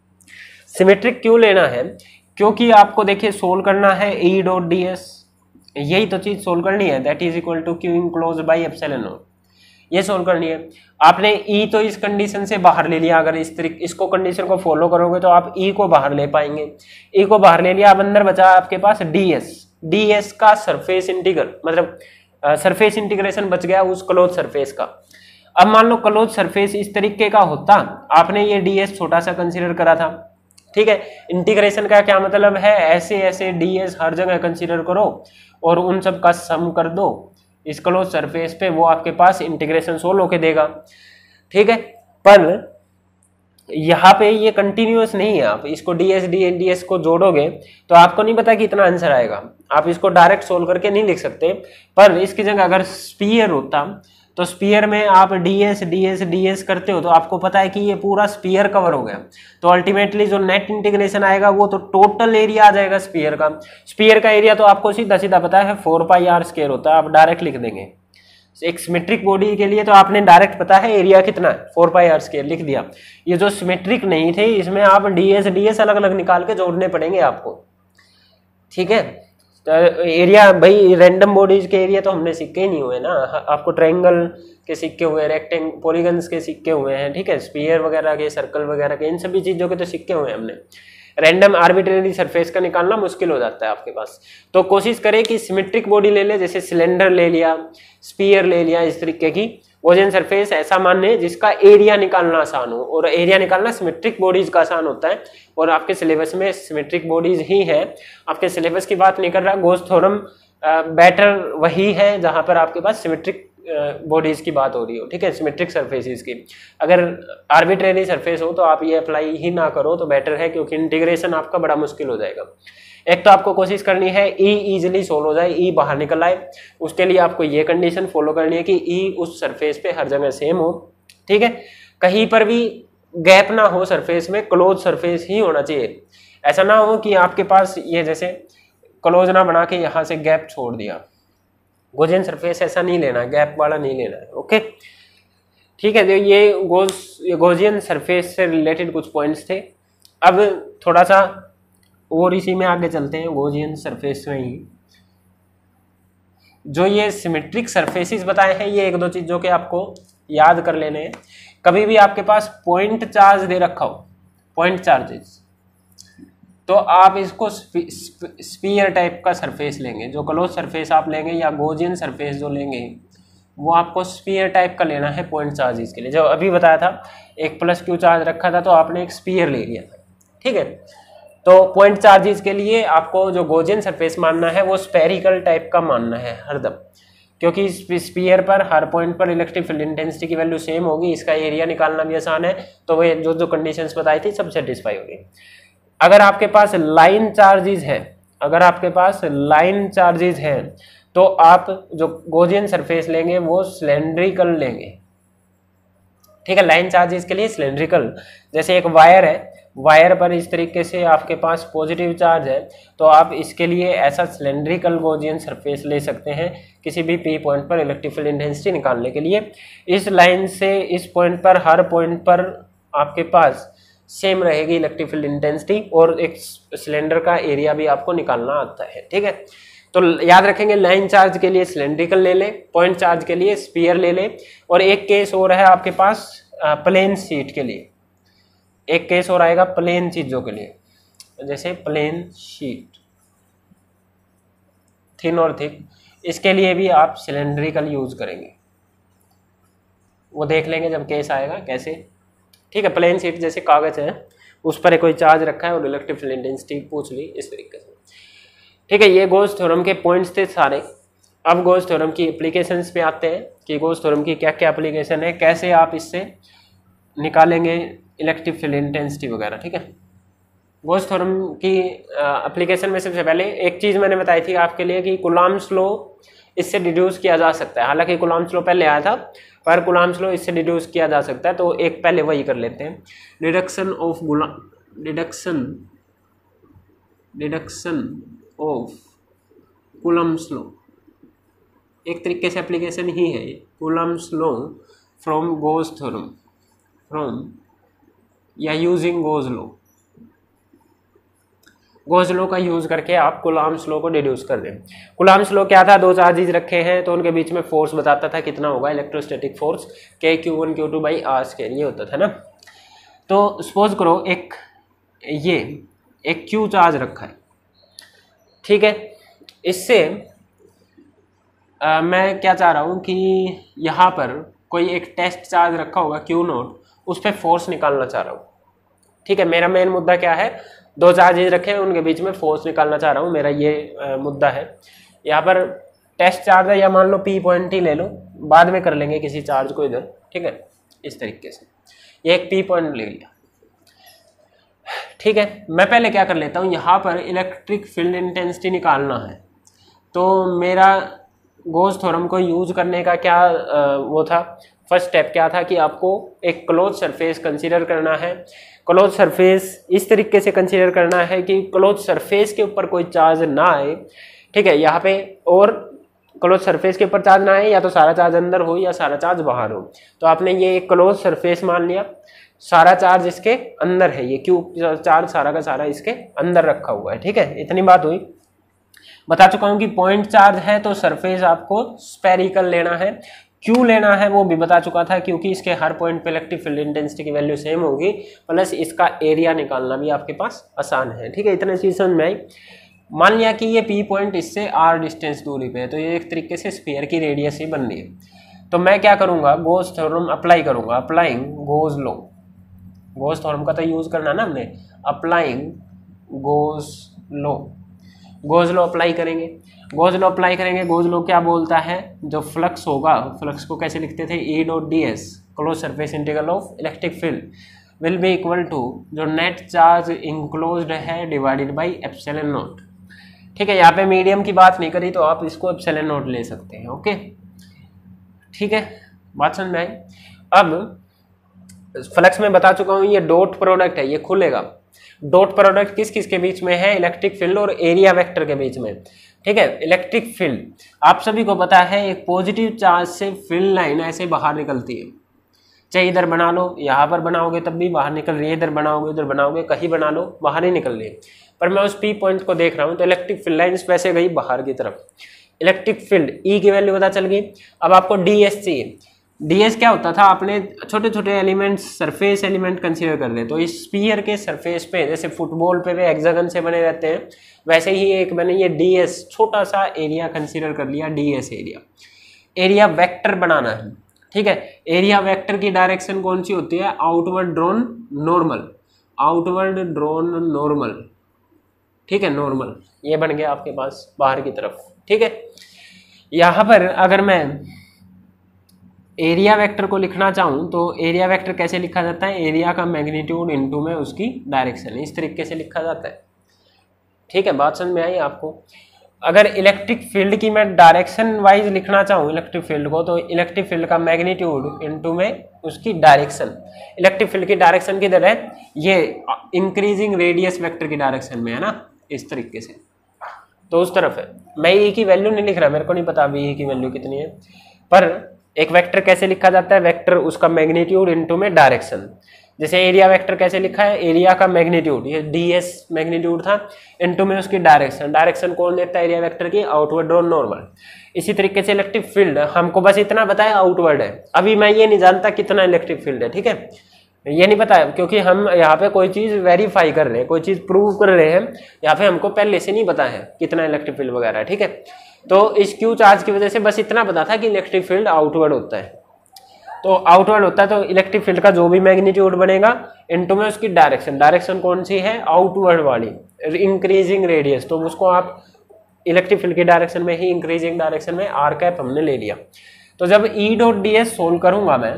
क्यों लेना है? क्योंकि आपको देखिए सोल्व करना है ई डॉट डी एस, यही तो चीज सोल्व करनी है, that is equal to Q enclose by epsilon not, ये सोल्व करनी है। आपने ई तो इस कंडीशन से बाहर ले लिया, अगर इस तरीके इसको कंडीशन को फॉलो करोगे तो आप ई को बाहर ले पाएंगे। ई को बाहर ले लिया, अब अंदर बचा आपके पास डीएस का सरफेस इंटीग्रल, मतलब सरफेस इंटीग्रेशन बच गया उस क्लोज सरफेस का। अब मान लो क्लोज सरफेस इस तरीके का होता, आपने ये डीएस छोटा सा कंसीडर करा था, ठीक है। इंटीग्रेशन का क्या मतलब है, ऐसे ऐसे डीएस हर जगह कंसीडर करो और उन सब का सम कर दो इस क्लोज सरफेस पे, वो आपके पास इंटीग्रेशन सोल्व होके देगा, ठीक है। पर यहाँ पे ये कंटिन्यूअस नहीं है, आप इसको डीएस को जोड़ोगे तो आपको नहीं पता कि इतना आंसर आएगा, आप इसको डायरेक्ट सोल्व करके नहीं लिख सकते। पर इसकी जगह अगर स्पीयर होता तो स्पीयर में आप डीएस करते हो तो आपको पता है कि ये पूरा स्पीयर कवर हो गया, तो अल्टीमेटली जो नेट इंटीग्रेशन आएगा वो तो टोटल एरिया आ जाएगा स्पीयर का। स्पीयर का एरिया तो आपको सीधा सीधा पता है 4πr² होता है, आप डायरेक्ट लिख देंगे। एक सिमेट्रिक बॉडी के लिए तो आपने डायरेक्ट पता है एरिया कितना है, 4πr² लिख दिया। ये जो सिमेट्रिक नहीं थे इसमें आप डीएस अलग अलग निकाल के जोड़ने पड़ेंगे आपको, ठीक है। तो एरिया भाई रैंडम बॉडीज के एरिया तो हमने सीखे ही नहीं हुए ना, आपको ट्रायंगल के सिक्के हुए, रेक्टेंग पॉलीगन्स के सिक्के हुए हैं, ठीक है, स्फीयर वगैरह के, सर्कल वगैरह के, इन सभी चीज़ों के तो सिक्के हुए हैं हमने। रैंडम आर्बिट्रेरी सरफेस का निकालना मुश्किल हो जाता है आपके पास। तो कोशिश करें कि सिमेट्रिक बॉडी ले ले, जैसे सिलेंडर ले लिया, स्पीयर ले लिया, इस तरीके की ओजन सरफेस ऐसा माने जिसका एरिया निकालना आसान हो, और एरिया निकालना सिमेट्रिक बॉडीज का आसान होता है, और आपके सिलेबस में सिमेट्रिक बॉडीज ही है। आपके सिलेबस की बात नहीं कर रहा, गोस थ्योरम बेटर वही है जहां पर आपके पास सिमेट्रिक बॉडीज की बात हो रही हो, ठीक है, सिमेट्रिक सरफेसेस की। अगर आर्बिट्रेरी सरफेस हो तो आप ये अप्लाई ही ना करो तो बेटर है, क्योंकि इंटीग्रेशन आपका बड़ा मुश्किल हो जाएगा। एक तो आपको कोशिश करनी है ई इजीली सोल्व हो जाए, ई बाहर निकल आए, उसके लिए आपको ये कंडीशन फॉलो करनी है कि ई उस सरफेस पे हर जगह सेम हो, ठीक है, कहीं पर भी गैप ना हो सरफेस में, क्लोज सरफेस ही होना चाहिए। ऐसा ना हो कि आपके पास ये जैसे क्लोज ना बना के यहाँ से गैप छोड़ दिया, गोजियन सरफेस ऐसा नहीं लेना है, गैप वाला नहीं लेना है, ओके, ठीक है। ये गोजियन सरफेस से रिलेटेड कुछ पॉइंट्स थे। अब थोड़ा सा और इसी में आगे चलते हैं, गोजियन सरफेस में ही जो ये सिमेट्रिक सरफेसेस बताए हैं, ये एक दो चीजों के आपको याद कर लेने हैं। कभी भी आपके पास पॉइंट चार्ज दे रखा हो, पॉइंट चार्जेस, तो आप इसको स्फीयर टाइप का सरफेस लेंगे, जो क्लोज सरफेस आप लेंगे या गोजियन सरफेस जो लेंगे वो आपको स्फीयर टाइप का लेना है पॉइंट चार्जेस के लिए। जो अभी बताया था एक +q चार्ज रखा था तो आपने एक स्फीयर ले लिया था, ठीक है। तो पॉइंट चार्जेस के लिए आपको जो गोजियन सरफेस मानना है वो स्फेरिकल टाइप का मानना है हरदम, क्योंकि स्फीयर पर हर पॉइंट पर इलेक्ट्रिक फील्ड इंटेंसिटी की वैल्यू सेम होगी, इसका एरिया निकालना भी आसान है, तो वो जो कंडीशंस बताई थी सब सेटिस्फाई होगी। अगर आपके पास लाइन चार्जेस है, अगर आपके पास लाइन चार्जेस हैं तो आप जो गोजियन सरफेस लेंगे वो सिलेंड्रिकल लेंगे, ठीक है। लाइन चार्जेस के लिए सिलेंड्रिकल, जैसे एक वायर है, वायर पर इस तरीके से आपके पास पॉजिटिव चार्ज है तो आप इसके लिए ऐसा सिलेंड्रिकल गोजियन सरफेस ले सकते हैं किसी भी पी पॉइंट पर इलेक्ट्रिक फील्ड इंटेंसिटी निकालने के लिए। इस लाइन से इस पॉइंट पर, हर पॉइंट पर आपके पास सेम रहेगी इलेक्ट्रिक फील्ड इंटेंसिटी, और एक सिलेंडर का एरिया भी आपको निकालना आता है, ठीक है। तो याद रखेंगे लाइन चार्ज के लिए सिलेंड्रिकल ले लें, पॉइंट चार्ज के लिए स्फीयर ले लें, और एक केस और है आपके पास प्लेन शीट के लिए, एक केस और आएगा प्लेन चीजों के लिए, जैसे प्लेन शीट, थिन और थिक, इसके लिए भी आप सिलेंड्रिकल यूज करेंगे, वो देख लेंगे जब केस आएगा कैसे, ठीक है। प्लेन शीट जैसे कागज है उस पर कोई चार्ज रखा है और इलेक्ट्रिक फील्ड इंटेंसिटी पूछ ली, इस तरीके से, ठीक है। ये गोस थ्योरम के पॉइंट्स थे सारे। अब गोस थ्योरम की एप्लीकेशंस पे आते हैं कि गोस थ्योरम की क्या क्या एप्लीकेशन है, कैसे आप इससे निकालेंगे इलेक्ट्रिक फील्ड इंटेंसिटी वगैरह, ठीक है। गोस थ्योरम की एप्लीकेशन में सबसे पहले एक चीज़ मैंने बताई थी आपके लिए कि कूलॉम्स लॉ इससे डिड्यूस किया जा सकता है, हालांकि कूलॉम्स लॉ पहले आया था पर कूलॉम्स लॉ इससे डिड्यूस किया जा सकता है, तो एक पहले वही कर लेते हैं। डिडक्शन ऑफ कूलॉम्स लॉ एक तरीके से एप्लीकेशन ही है, Coulomb's law from Gauss theorem, from या using Gauss law. Gauss law का यूज करके आप कूलम्ब्स लॉ को डिड्यूस कर दें। कूलम्ब्स लॉ क्या था, दो चार्जेज रखे हैं तो उनके बीच में फोर्स बताता था कितना होगा, electrostatic force Q1 Q2 by are square, ये होता था ना। तो सपोज करो एक Q चार्ज रखा है, ठीक है। इससे मैं क्या चाह रहा हूँ कि यहाँ पर कोई एक टेस्ट चार्ज रखा होगा Q0, उस पर फोर्स निकालना चाह रहा हूँ, ठीक है। मेरा मेन मुद्दा क्या है, दो चार्जेज रखे हैं उनके बीच में फोर्स निकालना चाह रहा हूँ, मेरा ये मुद्दा है। यहाँ पर टेस्ट चार्ज है, या मान लो P पॉइंट ही ले लो, बाद में कर लेंगे किसी चार्ज को इधर, ठीक है। इस तरीके से ये एक P पॉइंट ले लिया, ठीक है। मैं पहले क्या कर लेता हूँ, यहाँ पर इलेक्ट्रिक फील्ड इंटेंसिटी निकालना है। तो मेरा गॉस थ्योरम को यूज करने का क्या वो था, फर्स्ट स्टेप क्या था कि आपको एक क्लोज सरफेस कंसीडर करना है। क्लोज सरफेस इस तरीके से कंसीडर करना है कि क्लोज सरफेस के ऊपर कोई चार्ज ना आए, ठीक है। यहाँ पे और क्लोज सरफेस के ऊपर चार्ज ना आए, या तो सारा चार्ज अंदर हो या सारा चार्ज बाहर हो। तो आपने ये एक क्लोज सरफेस मान लिया, सारा चार्ज इसके अंदर है, ये क्यू चार्ज सारा का सारा इसके अंदर रखा हुआ है, ठीक है। इतनी बात हुई। बता चुका हूं कि पॉइंट चार्ज है तो सरफेस आपको स्फेरिकल लेना है, क्यों लेना है वो भी बता चुका था, क्योंकि इसके हर पॉइंट पे इलेक्ट्रिक फील्ड इंटेंसिटी की वैल्यू सेम होगी, प्लस इसका एरिया निकालना भी आपके पास आसान है, ठीक है। इतने चीज समझ में आई। मान लिया कि ये P पॉइंट इससे R डिस्टेंस दूरी पे है, तो ये एक तरीके से स्फीयर की रेडियस ही बन रही है। तो मैं क्या करूंगा, गॉस थ्योरम अप्लाई करूंगा, applying Gauss law. Gauss theorem का तो यूज करना ना हमने, applying Gauss law. Gauss law apply करेंगे, गॉस लॉ अप्लाई करेंगे। गॉस लॉ क्या बोलता है, जो फ्लक्स होगा, फ्लक्स को कैसे लिखते थे, E.ds close surface integral of electric field will be equal to जो नेट चार्ज इंक्लोज्ड है डिवाइडेड बाई एप्सिलॉन नॉट, ठीक है। यहाँ पे मीडियम की बात नहीं करी तो आप इसको एप्सिलॉन नॉट ले सकते हैं, ओके, ठीक है। बात समझ में आई। अब फ्लक्स में बता चुका हूँ, ये डॉट प्रोडक्ट है, ये खुलेगा। डॉट प्रोडक्ट किस किस के बीच में है, इलेक्ट्रिक फील्ड और एरिया वेक्टर के बीच में, ठीक है। इलेक्ट्रिक फील्ड आप सभी को पता है, एक पॉजिटिव चार्ज से फील्ड लाइन ऐसे बाहर निकलती है, चाहे इधर बना लो, यहाँ पर बनाओगे तब भी बाहर निकल रही है, इधर बनाओगे उधर बनाओगे, कहीं बना लो बाहर ही निकल रही है। पर मैं उस P पॉइंट को देख रहा हूँ तो इलेक्ट्रिक फील्ड लाइन वैसे गई बाहर की तरफ, इलेक्ट्रिक फील्ड E की वैल्यू पता चल गई। अब आपको DS चाहिए। DS क्या होता था, आपने छोटे छोटे एलिमेंट्स, सरफेस एलिमेंट कंसीडर कर ले, तो इस स्फीयर के सरफेस पे, जैसे फुटबॉल पे वे हेक्सागन से बने रहते हैं, वैसे ही एक मैंने ये DS छोटा सा एरिया कंसीडर कर लिया, DS एरिया। एरिया वेक्टर बनाना है, ठीक है। एरिया वेक्टर की डायरेक्शन कौन सी होती है, outward drawn normal, outward drawn normal, ठीक है, नॉर्मल। ये बन गया आपके पास बाहर की तरफ, ठीक है। यहाँ पर अगर मैं एरिया वेक्टर को लिखना चाहूँ तो एरिया वेक्टर कैसे लिखा जाता है, एरिया का मैग्नीट्यूड इनटू में उसकी डायरेक्शन, इस तरीके से लिखा जाता है, ठीक है। बात समझ में आई आपको। अगर इलेक्ट्रिक फील्ड की मैं डायरेक्शन वाइज लिखना चाहूँ इलेक्ट्रिक फील्ड को, तो इलेक्ट्रिक फील्ड का मैग्नीट्यूड इनटू में उसकी डायरेक्शन। इलेक्ट्रिक फील्ड की डायरेक्शन किधर है, ये इंक्रीजिंग रेडियस वेक्टर की डायरेक्शन में है ना, इस तरीके से, तो उस तरफ है। मैं E की वैल्यू नहीं लिख रहा, मेरे को नहीं पता अभी E की वैल्यू कितनी है, पर एक वेक्टर कैसे लिखा जाता है, वेक्टर उसका मैग्नीट्यूड इनटू में डायरेक्शन। जैसे एरिया वेक्टर कैसे लिखा है, एरिया का मैग्नीट्यूड, ये DS मैग्नीट्यूड था, इनटू में उसकी डायरेक्शन। डायरेक्शन कौन देता है एरिया वेक्टर की, आउटवर्ड और नॉर्मल। इसी तरीके से इलेक्ट्रिक फील्ड, हमको बस इतना पता है आउटवर्ड है, अभी मैं ये नहीं जानता कितना इलेक्ट्रिक फील्ड है, ठीक है, ये नहीं पता है, क्योंकि हम यहाँ पे कोई चीज वेरीफाई कर रहे हैं, कोई चीज प्रूव कर रहे हैं, यहाँ पे हमको पहले से नहीं पता है कितना इलेक्ट्रिक फील्ड वगैरह, ठीक है। तो इस Q चार्ज की वजह से बस इतना पता था कि इलेक्ट्रिक फील्ड आउटवर्ड होता है, तो आउटवर्ड होता है, तो इलेक्ट्रिक फील्ड का जो भी मैग्नीट्यूड बनेगा इनटू में उसकी डायरेक्शन। डायरेक्शन कौन सी है, आउटवर्ड वाली, इंक्रीजिंग रेडियस, तो उसको आप इलेक्ट्रिक फील्ड की डायरेक्शन में ही, इंक्रीजिंग डायरेक्शन में आर कैप हमने ले लिया। तो जब E.ds सोल्व करूंगा मैं,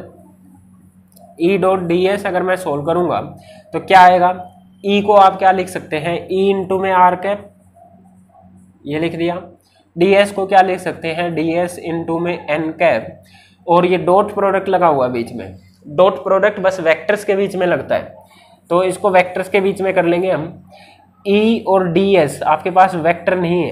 E.ds अगर मैं सोल्व करूंगा तो क्या आएगा, E को आप क्या लिख सकते हैं, E इंटू में आर कैप, ये लिख दिया। DS को क्या लिख सकते हैं, DS इंटू में एन कैप, और ये डॉट प्रोडक्ट लगा हुआ बीच में। डॉट प्रोडक्ट बस वेक्टर्स के बीच में लगता है, तो इसको वेक्टर्स के बीच में कर लेंगे हम। E और DS आपके पास वेक्टर नहीं है,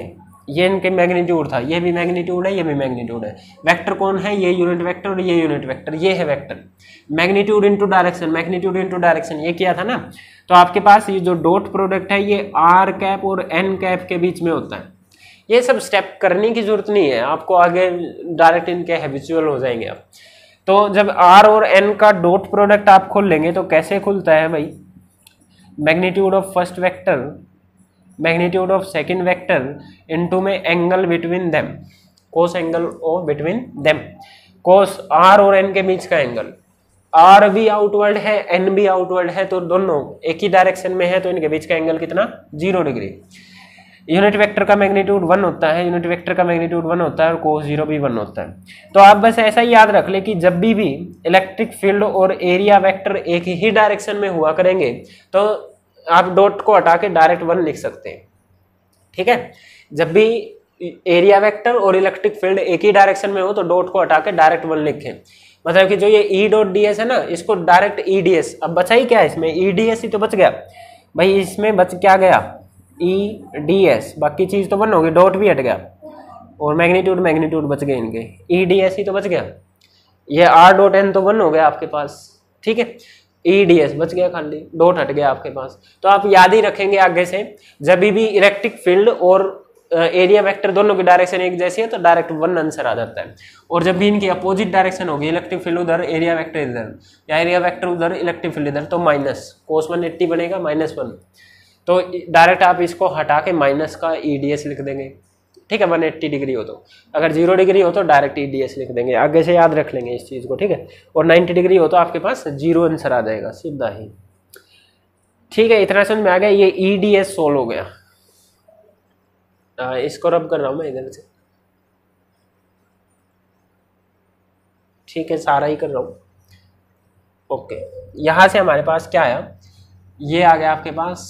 ये इनके मैग्नीट्यूड था, ये भी मैग्नीट्यूड है, ये भी मैग्नीट्यूड है। वेक्टर कौन है? ये यूनिट वेक्टर और ये यूनिट वेक्टर, ये है vector. Magnitude into direction, magnitude into direction, ये किया था ना। तो आपके पास ये जो डॉट प्रोडक्ट है ये आर कैप और एन कैप के बीच में होता है। ये सब स्टेप करने की जरूरत नहीं है आपको, आगे डायरेक्ट इनके हैबिचुअल हो जाएंगे आप। तो जब आर और एन का डॉट प्रोडक्ट आप खोल लेंगे तो कैसे खुलता है भाई? Magnitude of first vector, magnitude of second vector into में angle between them, cos angle O between them, cos R और एन के बीच का एंगल। आर भी आउटवर्ड है, एन भी आउटवर्ड है, तो दोनों एक ही डायरेक्शन में है, तो इनके बीच का एंगल कितना? 0 डिग्री। यूनिट वेक्टर का मैग्नीट्यूड 1 होता है, यूनिट वेक्टर का मैग्नीट्यूड 1 होता है और कोस 0 भी 1 होता है। तो आप बस ऐसा ही याद रख ले कि जब भी इलेक्ट्रिक फील्ड और एरिया वेक्टर एक ही डायरेक्शन में हुआ करेंगे तो आप डॉट को हटा के डायरेक्ट 1 लिख सकते हैं, ठीक है। जब भी एरिया वेक्टर और इलेक्ट्रिक फील्ड एक ही डायरेक्शन में हो तो डॉट को हटा के डायरेक्ट 1 लिखें। मतलब कि जो ये ई डॉट डी एस है ना, इसको डायरेक्ट ई डी एस, अब बचा ही क्या है इसमें? ई डी एस ही तो बच गया भाई, इसमें बच क्या गया? ई डी एस, बाकी चीज तो 1 हो गई, डॉट भी हट गया और मैग्नीट्यूड मैग्नीट्यूड बच गए इनके, ई डी एस ही तो बच गया। ये आर डॉट एन तो 1 हो गया आपके पास, ठीक है। ई डी एस बच गया, खाली डॉट हट गया आपके पास। तो आप याद ही रखेंगे आगे से, जब भी इलेक्ट्रिक फील्ड और एरिया वेक्टर दोनों की डायरेक्शन एक जैसी है तो डायरेक्ट 1 आंसर आ जाता है। और जब भी इनकी अपोजिट डायरेक्शन होगी, इलेक्ट्रिक फील्ड उधर, एरिया वेक्टर इधर, या एरिया वेक्टर उधर, इलेक्ट्रिक फील्ड इधर, तो माइनस कोस 180 बनेगा, -1। तो डायरेक्ट आप इसको हटा के माइनस का ई डी एस लिख देंगे, ठीक है। 180 डिग्री हो तो, अगर 0 डिग्री हो तो डायरेक्ट ई डी एस लिख देंगे, आगे से याद रख लेंगे इस चीज़ को, ठीक है। और 90 डिग्री हो तो आपके पास 0 आंसर आ जाएगा सीधा ही, ठीक है। इतना समझ में आ गया, ये ई डी एस सोल्व हो गया। इसको रब कर रहा हूँ मैं इधर से, ठीक है, सारा ही कर रहा हूँ। ओके, यहाँ से हमारे पास क्या आया? ये आ गया आपके पास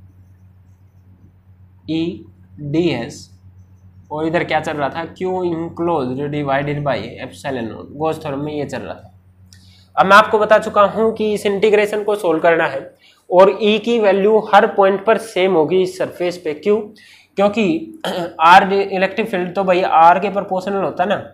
ई डी एस, और इधर क्या चल रहा था? Q enclose divided by epsilon naught, Gauss theorem में ये चल रहा था। अब मैं आपको बता चुका हूँ कि इस इंटीग्रेशन को सोल्व करना है और ई की वैल्यू हर पॉइंट पर सेम होगी इस सरफेस पे। क्यों? क्योंकि आर इलेक्ट्रिक फील्ड तो भाई आर के प्रोपोर्शनल होता है ना।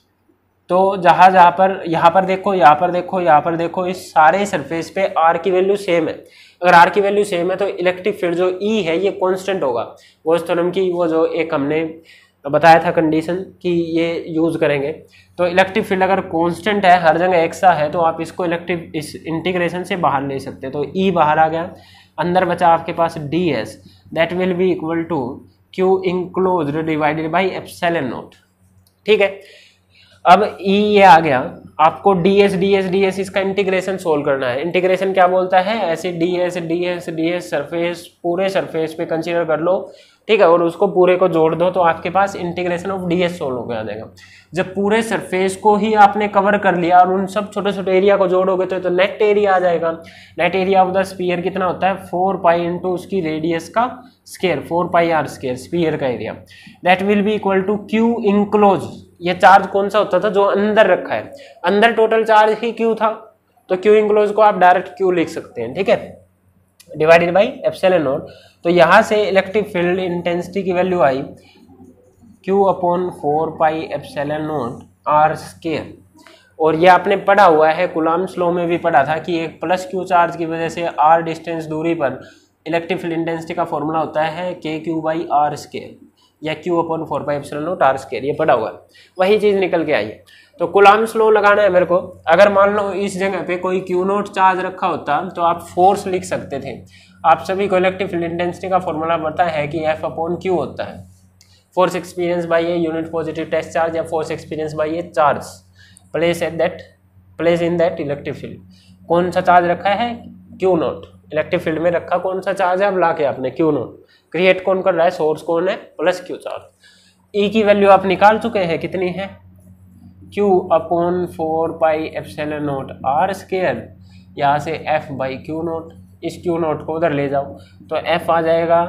तो जहाँ पर यहाँ पर देखो, यहाँ पर देखो, यहाँ पर देखो, इस सारे सरफेस पे आर की वैल्यू सेम है। अगर आर की वैल्यू सेम है तो इलेक्ट्रिक फील्ड जो ई है ये कांस्टेंट होगा। गॉस थ्योरम की वो जो एक हमने बताया था कंडीशन कि ये यूज करेंगे। तो इलेक्ट्रिक फील्ड अगर कांस्टेंट है, हर जगह एक सा है, तो आप इसको इस इंटीग्रेशन से बाहर ले सकते हैं। तो ई बाहर आ गया, अंदर बचा आपके पास D S, that will be equal to Q enclosed divided by epsilon naught, ठीक है। अब ई ये आ गया, आपको डी एस इसका इंटीग्रेशन सोल्व करना है। इंटीग्रेशन क्या बोलता है? ऐसे डी एस सरफेस, पूरे सरफेस पे कंसीडर कर लो, ठीक है, और उसको पूरे को जोड़ दो तो आपके पास integration of d s solve हो आ जाएगा। जब पूरे सरफेस को ही आपने कवर कर लिया और उन सब छोटे छोटे एरिया को जोड़ोगे तो नेट एरिया आ जाएगा। Net area of the sphere कितना होता है? 4 पाई इंटू उसकी रेडियस का square, 4 pi r square, sphere का area. That will be equal to q enclose. ये चार्ज कौन सा होता था? जो अंदर रखा है, अंदर टोटल चार्ज ही क्यू था, तो क्यू इंक्लोज को आप डायरेक्ट क्यू लिख सकते हैं, ठीक है, डिवाइडेड बाई एप्सिलॉन नॉट। तो यहाँ से इलेक्ट्रिक फील्ड इंटेंसिटी की वैल्यू आई q upon 4 pi epsilon naught r square. और ये आपने पढ़ा हुआ है, कूलम्ब्स लॉ में भी पढ़ा था कि एक प्लस क्यू चार्ज की वजह से आर डिस्टेंस दूरी पर इलेक्ट्रिक फील्ड इंटेंसिटी का फॉर्मूला होता है k q by are square, या q upon 4 pi epsilon naught r square, ये पढ़ा हुआ है, वही चीज़ निकल के आई है। तो कूलम्ब्स लॉ लगाना है मेरे को। अगर मान लो इस जगह पे कोई क्यू नॉट चार्ज रखा होता तो आप फोर्स लिख सकते थे। आप सभी को इलेक्ट्रिक फील्ड इंटेंसिटी का फॉर्मूला पता है कि एफ अपॉन क्यू होता है, force experience by a unit positive test charge, या force experience by a charge place in that electric field. कौन सा चार्ज रखा है? Q not. इलेक्ट्रिक फील्ड में रखा कौन सा चार्ज है? अब ला के आपने क्यू नॉट। क्रिएट कौन कर रहा है? सोर्स कौन है? Plus Q charge. ई की वैल्यू आप निकाल चुके हैं, कितनी है? Q upon 4 pi epsilon naught r square, यहाँ से एफ बाई क्यू नॉट। इस क्यू नॉट को उधर ले जाओ तो एफ आ जाएगा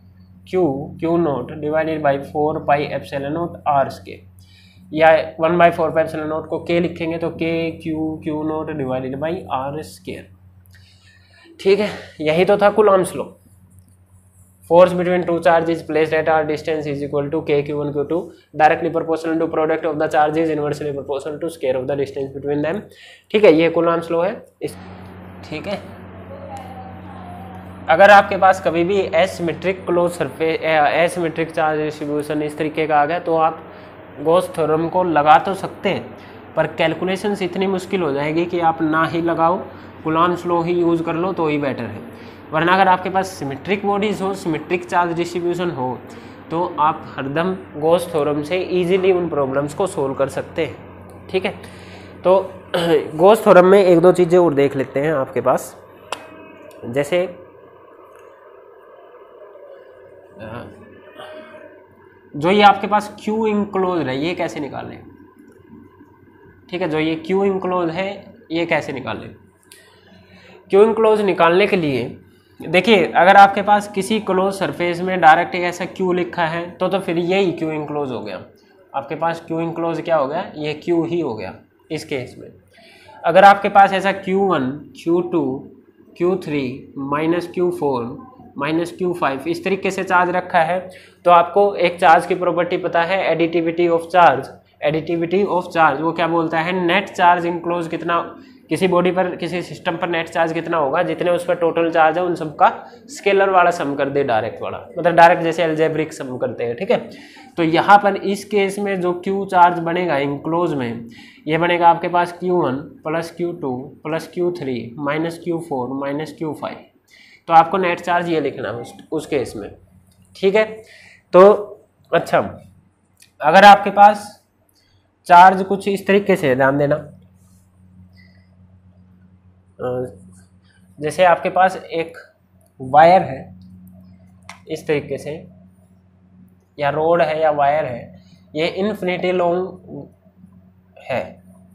q naught divided by 4 pi epsilon naught r square, या 1/4 पाई एप्सिलॉन नॉट को के लिखेंगे तो k q naught divided by are square, ठीक है। यही तो था Coulomb's law. force between two charges placed at r distance is equal to k q1 q2 directly proportional to product of the charges inversely proportional to square of the distance between them। ठीक है, ये Coulomb's law है इस, ठीक है। अगर आपके पास कभी भी asymmetric close surface asymmetric charge distribution इस तरीके का आ गया तो आप गॉस थ्योरम को लगा तो सकते हैं, पर कैलकुलेशंस इतनी मुश्किल हो जाएगी कि आप ना ही लगाओ, कूलम्ब्स लॉ ही यूज़ कर लो तो ही बेटर है। वरना अगर आपके पास सिमेट्रिक बॉडीज हो, सिमेट्रिक चार्ज डिस्ट्रीब्यूशन हो, तो आप हरदम गॉस थ्योरम से इजीली उन प्रॉब्लम्स को सोल्व कर सकते हैं। ठीक है, तो गॉस थ्योरम में एक दो चीज़ें और देख लेते हैं आपके पास। जैसे जो ये आपके पास क्यू इंक्लोज है, ये कैसे निकालें? ठीक है, जो ये क्यू इंक्लोज है ये कैसे निकालें? क्यू इंक्लोज निकालने के लिए देखिए, अगर आपके पास किसी क्लोज सरफेस में डायरेक्ट ऐसा क्यू लिखा है तो फिर यही क्यू इंक्लोज हो गया। आपके पास क्यू इंक्लोज क्या हो गया? ये क्यू ही हो गया इस केस में। अगर आपके पास ऐसा Q1, Q2, Q3 minus Q4 minus Q5 इस तरीके से चार्ज रखा है तो आपको एक चार्ज की प्रॉपर्टी पता है, additivity of charge. Additivity of charge वो क्या बोलता है? नेट चार्ज इंक्लोज कितना, किसी बॉडी पर, किसी सिस्टम पर नेट चार्ज कितना होगा, जितने उस पर टोटल चार्ज है उन सबका स्केलर वाला सम कर दे, डायरेक्ट वाला, मतलब डायरेक्ट जैसे अलजेब्रिक सम करते हैं। ठीक है, तो यहाँ पर इस केस में जो क्यू चार्ज बनेगा इंक्लोज में, ये बनेगा आपके पास Q1 plus Q2 plus Q3 minus Q4 minus Q5। तो आपको नेट चार्ज ये लिखना है उस केस में। ठीक है, तो अच्छा, अगर आपके पास चार्ज कुछ इस तरीके से, ध्यान देना, जैसे आपके पास एक वायर है इस तरीके से, या रोड है या वायर है, ये इन्फिनिटी लॉन्ग है।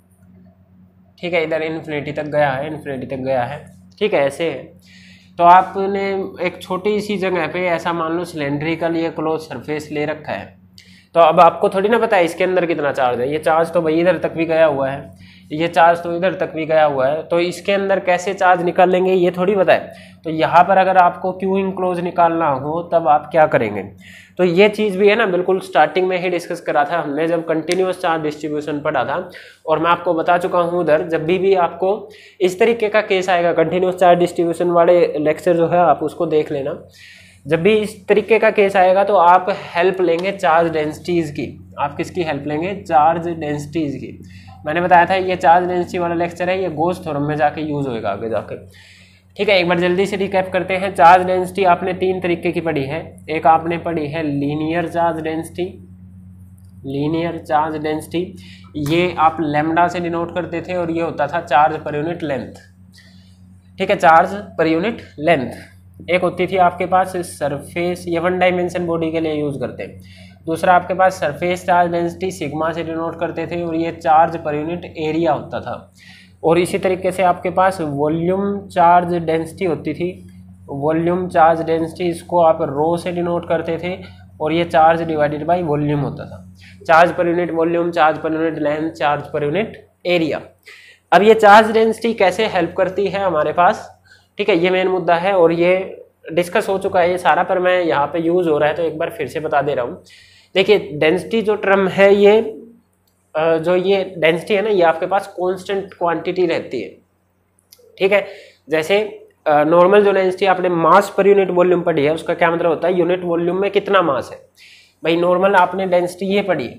ठीक है, इधर इन्फिनिटी तक गया है, इन्फिनिटी तक गया है। ठीक है, ऐसे है। तो आपने एक छोटी सी जगह पे ऐसा मान लो सिलेंड्रिकल ये क्लोज सरफेस ले रखा है, तो अब आपको थोड़ी ना पता है इसके अंदर कितना चार्ज है। ये चार्ज तो भाई इधर तक भी गया हुआ है, ये चार्ज तो इधर तक भी गया हुआ है, तो इसके अंदर कैसे चार्ज निकालेंगे ये थोड़ी पता है। तो यहाँ पर अगर आपको क्यू इंक्लोज निकालना हो तब आप क्या करेंगे? तो ये चीज़ भी है ना, बिल्कुल स्टार्टिंग में ही डिस्कस करा था हमने जब कंटिन्यूअस चार्ज डिस्ट्रीब्यूशन पढ़ा था, और मैं आपको बता चुका हूँ उधर, जब भी आपको इस तरीके का केस आएगा कंटिन्यूअस चार्ज डिस्ट्रीब्यूशन वाले लेक्चर जो है आप उसको देख लेना। जब भी इस तरीके का केस आएगा तो आप हेल्प लेंगे चार्ज डेंसिटीज़ की। आप किसकी हेल्प लेंगे? चार्ज डेंसिटीज़ की। मैंने बताया था ये चार्ज डेंसिटी वाला लेक्चर है, ये गॉस थ्योरम में जाके यूज़ होएगा आगे जाके। ठीक है, एक बार जल्दी से रिकैप करते हैं। चार्ज डेंसिटी आपने तीन तरीके की पढ़ी है। एक आपने पढ़ी है linear charge density. Linear charge density ये आप लैम्डा से डिनोट करते थे और ये होता था चार्ज पर यूनिट लेंथ। ठीक है, चार्ज पर यूनिट लेंथ। एक होती थी आपके पास सरफेस, ये वन डायमेंशन बॉडी के लिए यूज़ करते हैं। दूसरा आपके पास सरफेस चार्ज डेंसिटी सिग्मा से डिनोट करते थे और ये चार्ज पर यूनिट एरिया होता था। और इसी तरीके से आपके पास वॉल्यूम चार्ज डेंसिटी होती थी। वॉल्यूम चार्ज डेंसिटी इसको आप रो से डिनोट करते थे और ये चार्ज डिवाइडेड बाय वॉल्यूम होता था। Charge per unit volume, charge per unit length, charge per unit area. अब ये चार्ज डेंसिटी कैसे हेल्प करती है हमारे पास? ठीक है, ये मेन मुद्दा है और ये डिस्कस हो चुका है ये सारा, पर मैं यहाँ पे यूज़ हो रहा है तो एक बार फिर से बता दे रहा हूँ। देखिए, डेंसिटी जो टर्म है, ये जो ये डेंसिटी है ना, ये आपके पास कांस्टेंट क्वांटिटी रहती है। ठीक है, जैसे नॉर्मल जो डेंसिटी आपने मास पर यूनिट वॉल्यूम पढ़ी है, उसका क्या मतलब होता है? यूनिट वॉल्यूम में कितना मास है। भाई नॉर्मल आपने डेंसिटी ये पढ़ी,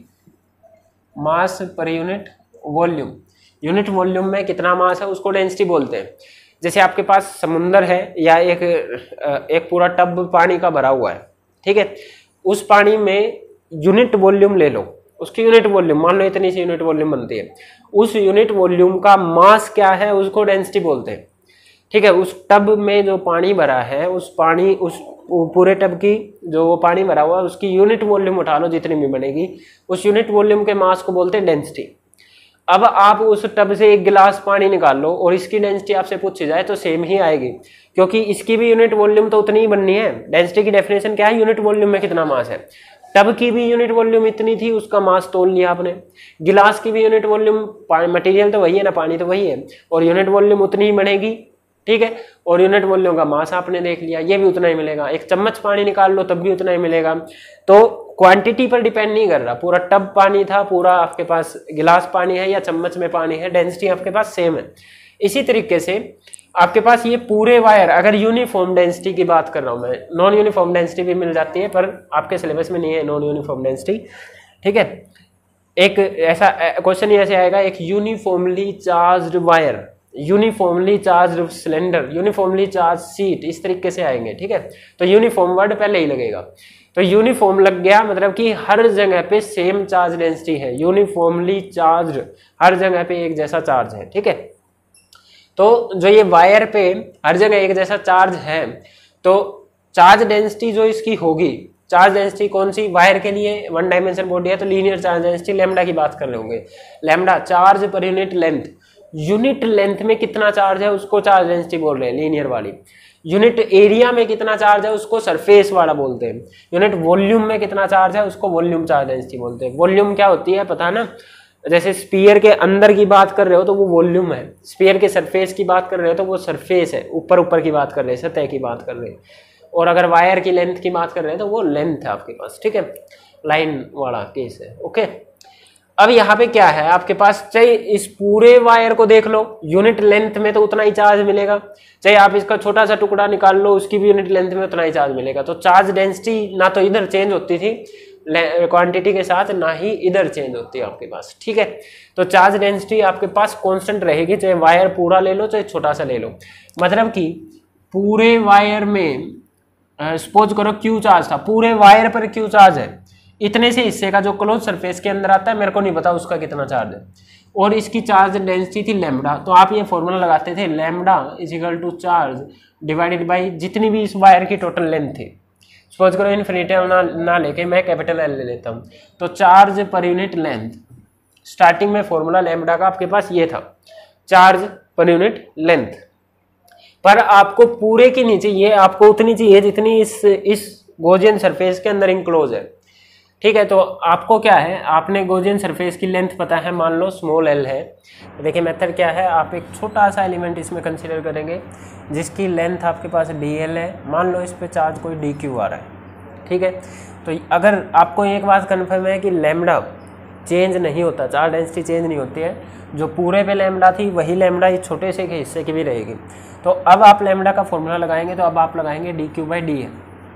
मास पर यूनिट वॉल्यूम, यूनिट वॉल्यूम में कितना मास है उसको डेंसिटी बोलते हैं। जैसे आपके पास समुंदर है या एक पूरा टब पानी का भरा हुआ है। ठीक है, उस पानी में यूनिट वॉल्यूम ले लो, उसकी यूनिट वॉल्यूम मान लो इतनी सी यूनिट वॉल्यूम बनती है, उस यूनिट वॉल्यूम का मास क्या है उसको डेंसिटी बोलते हैं। ठीक है, उस टब में जो पानी भरा है, उस पूरे टब की जो वो पानी भरा हुआ है उसकी यूनिट वॉल्यूम उठा लो जितनी भी बनेगी, उस यूनिट वॉल्यूम के मास को बोलते हैं डेंसिटी। अब आप उस टब से एक गिलास पानी निकाल लो और इसकी डेंसिटी आपसे पूछी जाए तो सेम ही आएगी, क्योंकि इसकी भी यूनिट वॉल्यूम तो उतनी ही बननी है। डेंसिटी की डेफिनेशन क्या है? यूनिट वॉल्यूम में कितना मास है। टब की भी यूनिट वॉल्यूम इतनी थी, उसका मास तोल लिया आपने। गिलास की भी यूनिट वॉल्यूम, मटेरियल तो वही है ना, पानी तो वही है, और यूनिट वॉल्यूम उतनी ही बनेगी। ठीक है, और यूनिट वॉल्यूम का मास आपने देख लिया, ये भी उतना ही मिलेगा। एक चम्मच पानी निकाल लो तब भी उतना ही मिलेगा। तो क्वांटिटी पर डिपेंड नहीं कर रहा, पूरा टब पानी था, पूरा आपके पास गिलास पानी है या चम्मच में पानी है, डेंसिटी आपके पास सेम है। इसी तरीके से आपके पास ये पूरे वायर, अगर यूनिफॉर्म डेंसिटी की बात कर रहा हूं मैं, नॉन यूनिफॉर्म डेंसिटी भी मिल जाती है पर आपके सिलेबस में नहीं है नॉन यूनिफॉर्म डेंसिटी, ठीक है। एक ऐसा क्वेश्चन ऐसे आएगा, एक uniformly charged wire, uniformly charged cylinder, uniformly charge sheet, इस तरीके से आएंगे, ठीक है। तो यूनिफॉर्म वर्ड पहले ही लगेगा। तो यूनिफॉर्म लग गया मतलब कि हर जगह पे सेम चार्ज डेंसिटी है, यूनिफॉर्मली चार्ज्ड, हर जगह पे एक जैसा चार्ज है, ठीक है। तो जो ये वायर पे हर जगह एक जैसा चार्ज है, तो चार्ज डेंसिटी जो इसकी होगी, चार्ज डेंसिटी कौन सी, वायर के लिए वन डायमेंशन बॉडी है तो लीनियर चार्ज डेंसिटी लैम्डा की बात कर रहे होंगे। Lambda charge per unit length, unit length में कितना चार्ज है उसको चार्ज डेंसिटी बोल रहे हैं, लीनियर वाली। यूनिट एरिया में कितना चार्ज है उसको सरफेस वाला बोलते हैं। यूनिट वॉल्यूम में कितना चार्ज है उसको वॉल्यूम चार्ज डेंसिटी बोलते हैं। वॉल्यूम क्या होती है पता है ना, जैसे स्फीयर के अंदर की बात कर रहे हो तो वो वॉल्यूम है, स्फीयर के सरफेस की बात कर रहे हो तो वो सरफेस है, ऊपर ऊपर की बात कर रहे हैं, सतह की बात कर रहे हैं। और अगर वायर की लेंथ की बात कर रहे हैं तो वो लेंथ है आपके पास, ठीक है, लाइन वाला केस है, ओके। अब यहाँ पे क्या है आपके पास, चाहे इस पूरे वायर को देख लो, यूनिट लेंथ में तो उतना ही चार्ज मिलेगा, चाहे आप इसका छोटा सा टुकड़ा निकाल लो उसकी भी यूनिट लेंथ में उतना ही चार्ज मिलेगा। तो चार्ज डेंसिटी ना तो इधर चेंज होती थी क्वांटिटी के साथ, ना ही इधर चेंज होती है आपके पास, ठीक है। तो चार्ज डेंसिटी आपके पास कांस्टेंट रहेगी, चाहे वायर पूरा ले लो चाहे छोटा सा ले लो। मतलब कि पूरे वायर में सपोज करो क्यू चार्ज था, पूरे वायर पर क्यू चार्ज है, इतने से हिस्से का जो क्लोज सरफेस के अंदर आता है मेरे को नहीं पता उसका कितना चार्ज है, और इसकी चार्ज डेंसिटी थी लैम्डा। तो आप ये फॉर्मूला लगाते थे, lambda is equal to charge divided by जितनी भी इस वायर की टोटल लेंथ थी। सपोज करो इनफिनिटी ना लेके मैं कैपिटल एल ले लेता हूँ, तो charge per unit length, starting में फॉर्मूला लैम्डा का आपके पास ये था, चार्ज पर यूनिट लेंथ, पर आपको पूरे के नीचे ये आपको उतनी चाहिए जितनी इस गॉसियन सरफेस के अंदर इंक्लोज है, ठीक है। तो आपको क्या है, आपने गॉसियन सरफेस की लेंथ पता है, मान लो स्मॉल एल है। देखिए मेथड क्या है, आप एक छोटा सा एलिमेंट इसमें कंसीडर करेंगे जिसकी लेंथ आपके पास डी एल है, मान लो इस पे चार्ज कोई डी क्यू आ रहा है, ठीक है। तो अगर आपको एक बात कन्फर्म है कि लैम्डा चेंज नहीं होता, चार्ज डेंसिटी चेंज नहीं होती है, जो पूरे पे लैम्डा थी वही लैम्डा इस छोटे से के हिस्से की भी रहेगी। तो अब आप लैम्डा का फॉर्मूला लगाएंगे तो अब आप लगाएंगे d q by d l.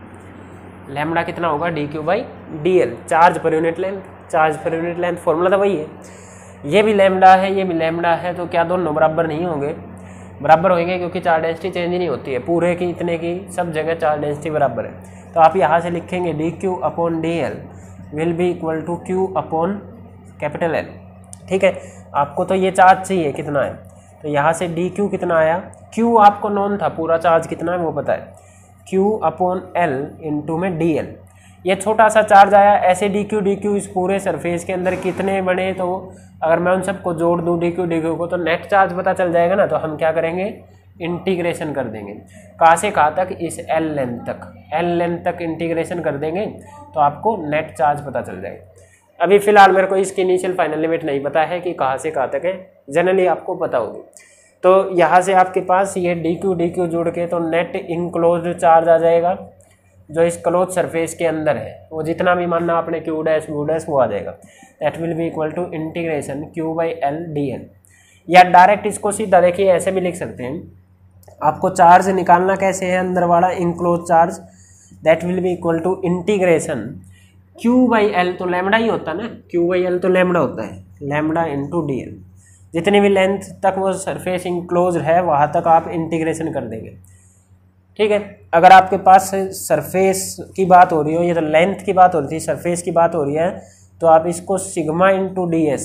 Lambda कितना होगा, d q by d l, charge per unit length, charge per unit length formula तो वही है। ये भी लैम्डा है ये भी लैम्डा है, तो क्या दोनों बराबर नहीं होंगे, बराबर होंगे क्योंकि चार्ज डेंसिटी चेंज ही नहीं होती है, पूरे की इतने की सब जगह चार्ज डेंसिटी बराबर है। तो आप यहाँ से लिखेंगे d q upon d l will be equal to q upon capital l, ठीक है। आपको तो ये चार्ज चाहिए कितना है, तो यहाँ से डी क्यू कितना आया, क्यू आपको नॉन था, पूरा चार्ज कितना है वो पता है, क्यू अपॉन एल इंटू में डी एल, ये छोटा सा चार्ज आया। ऐसे डी क्यू इस पूरे सरफेस के अंदर कितने बने, तो अगर मैं उन सबको जोड़ दूँ डी क्यू को तो नेट चार्ज पता चल जाएगा ना। तो हम क्या करेंगे, इंटीग्रेशन कर देंगे, कहाँ से कहाँ तक, इस एल लेंथ तक इंटीग्रेशन कर देंगे तो आपको नेट चार्ज पता चल जाएगा। अभी फिलहाल मेरे को इसकी इनिशियल फाइनल लिमिट नहीं पता है कि कहाँ से कहाँ तक है, जनरली आपको पता होगी। तो यहाँ से आपके पास ये डी क्यू जोड़ के तो नेट इनक्लोज्ड चार्ज आ जाएगा, जो इस क्लोज सरफेस के अंदर है वो जितना भी मानना आपने क्यू डैश वो आ जाएगा। That will be equal to integration q by l d l. या डायरेक्ट इसको सीधा देखिए ऐसे भी लिख सकते हैं, आपको चार्ज निकालना कैसे है, अंदर वाला enclose charge, that will be equal to integration q by l, तो लैम्डा ही होता है ना, क्यू बाई एल तो लैम्डा होता है, लैम्डा इंटू डी एल। जितनी भी लेंथ तक वो सरफेस इंक्लोज है वहाँ तक आप इंटीग्रेशन कर देंगे, ठीक है। अगर आपके पास सरफेस की बात हो रही हो, ये तो लेंथ की बात हो रही थी, सरफेस की बात हो रही है, तो आप इसको सिग्मा इंटू डी एस,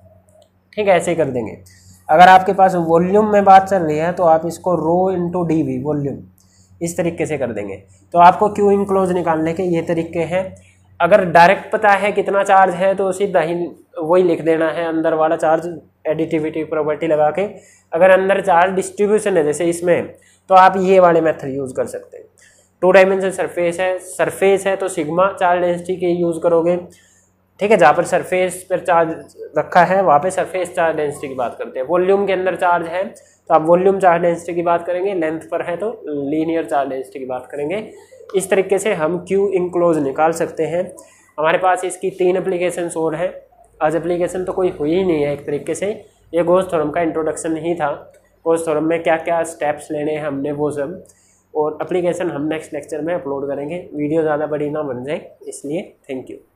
ठीक है, ऐसे कर देंगे। अगर आपके पास वॉल्यूम में बात चल रही है तो आप इसको rho into d v volume, इस तरीके से कर देंगे। तो आपको क्यू इंक्लोज निकालने के ये तरीके हैं। अगर डायरेक्ट पता है कितना चार्ज है तो सीधा ही वही लिख देना है, अंदर वाला चार्ज एडिटिविटी प्रॉपर्टी लगा के। अगर अंदर चार्ज डिस्ट्रीब्यूशन है जैसे इसमें, तो आप ये वाले मेथड यूज़ कर सकते हैं। 2 डायमेंशन सरफेस है तो सिग्मा चार्ज डेंसिटी के यूज़ करोगे, ठीक है। जहाँ पर सरफेस पर चार्ज रखा है वहाँ पे सरफेस चार्ज डेंसिटी की बात करते हैं। वॉल्यूम के अंदर चार्ज है तो आप वॉल्यूम चार्ज डेंसिटी की बात करेंगे, लेंथ पर है तो लीनियर चार्ज डेंसिटी की बात करेंगे। इस तरीके से हम क्यू इंक्लोज निकाल सकते हैं। हमारे पास इसकी 3 एप्लीकेशंस और हैं। आज एप्लीकेशन तो कोई हुई ही नहीं है एक तरीके से, ये गॉस थ्योरम का इंट्रोडक्शन ही था। गॉस थ्योरम में क्या क्या स्टेप्स लेने हैं हमने वो सब, और एप्लीकेशन हम नेक्स्ट लेक्चर में अपलोड करेंगे। वीडियो ज़्यादा बड़ी ना बन जाए इसलिए। Thank you.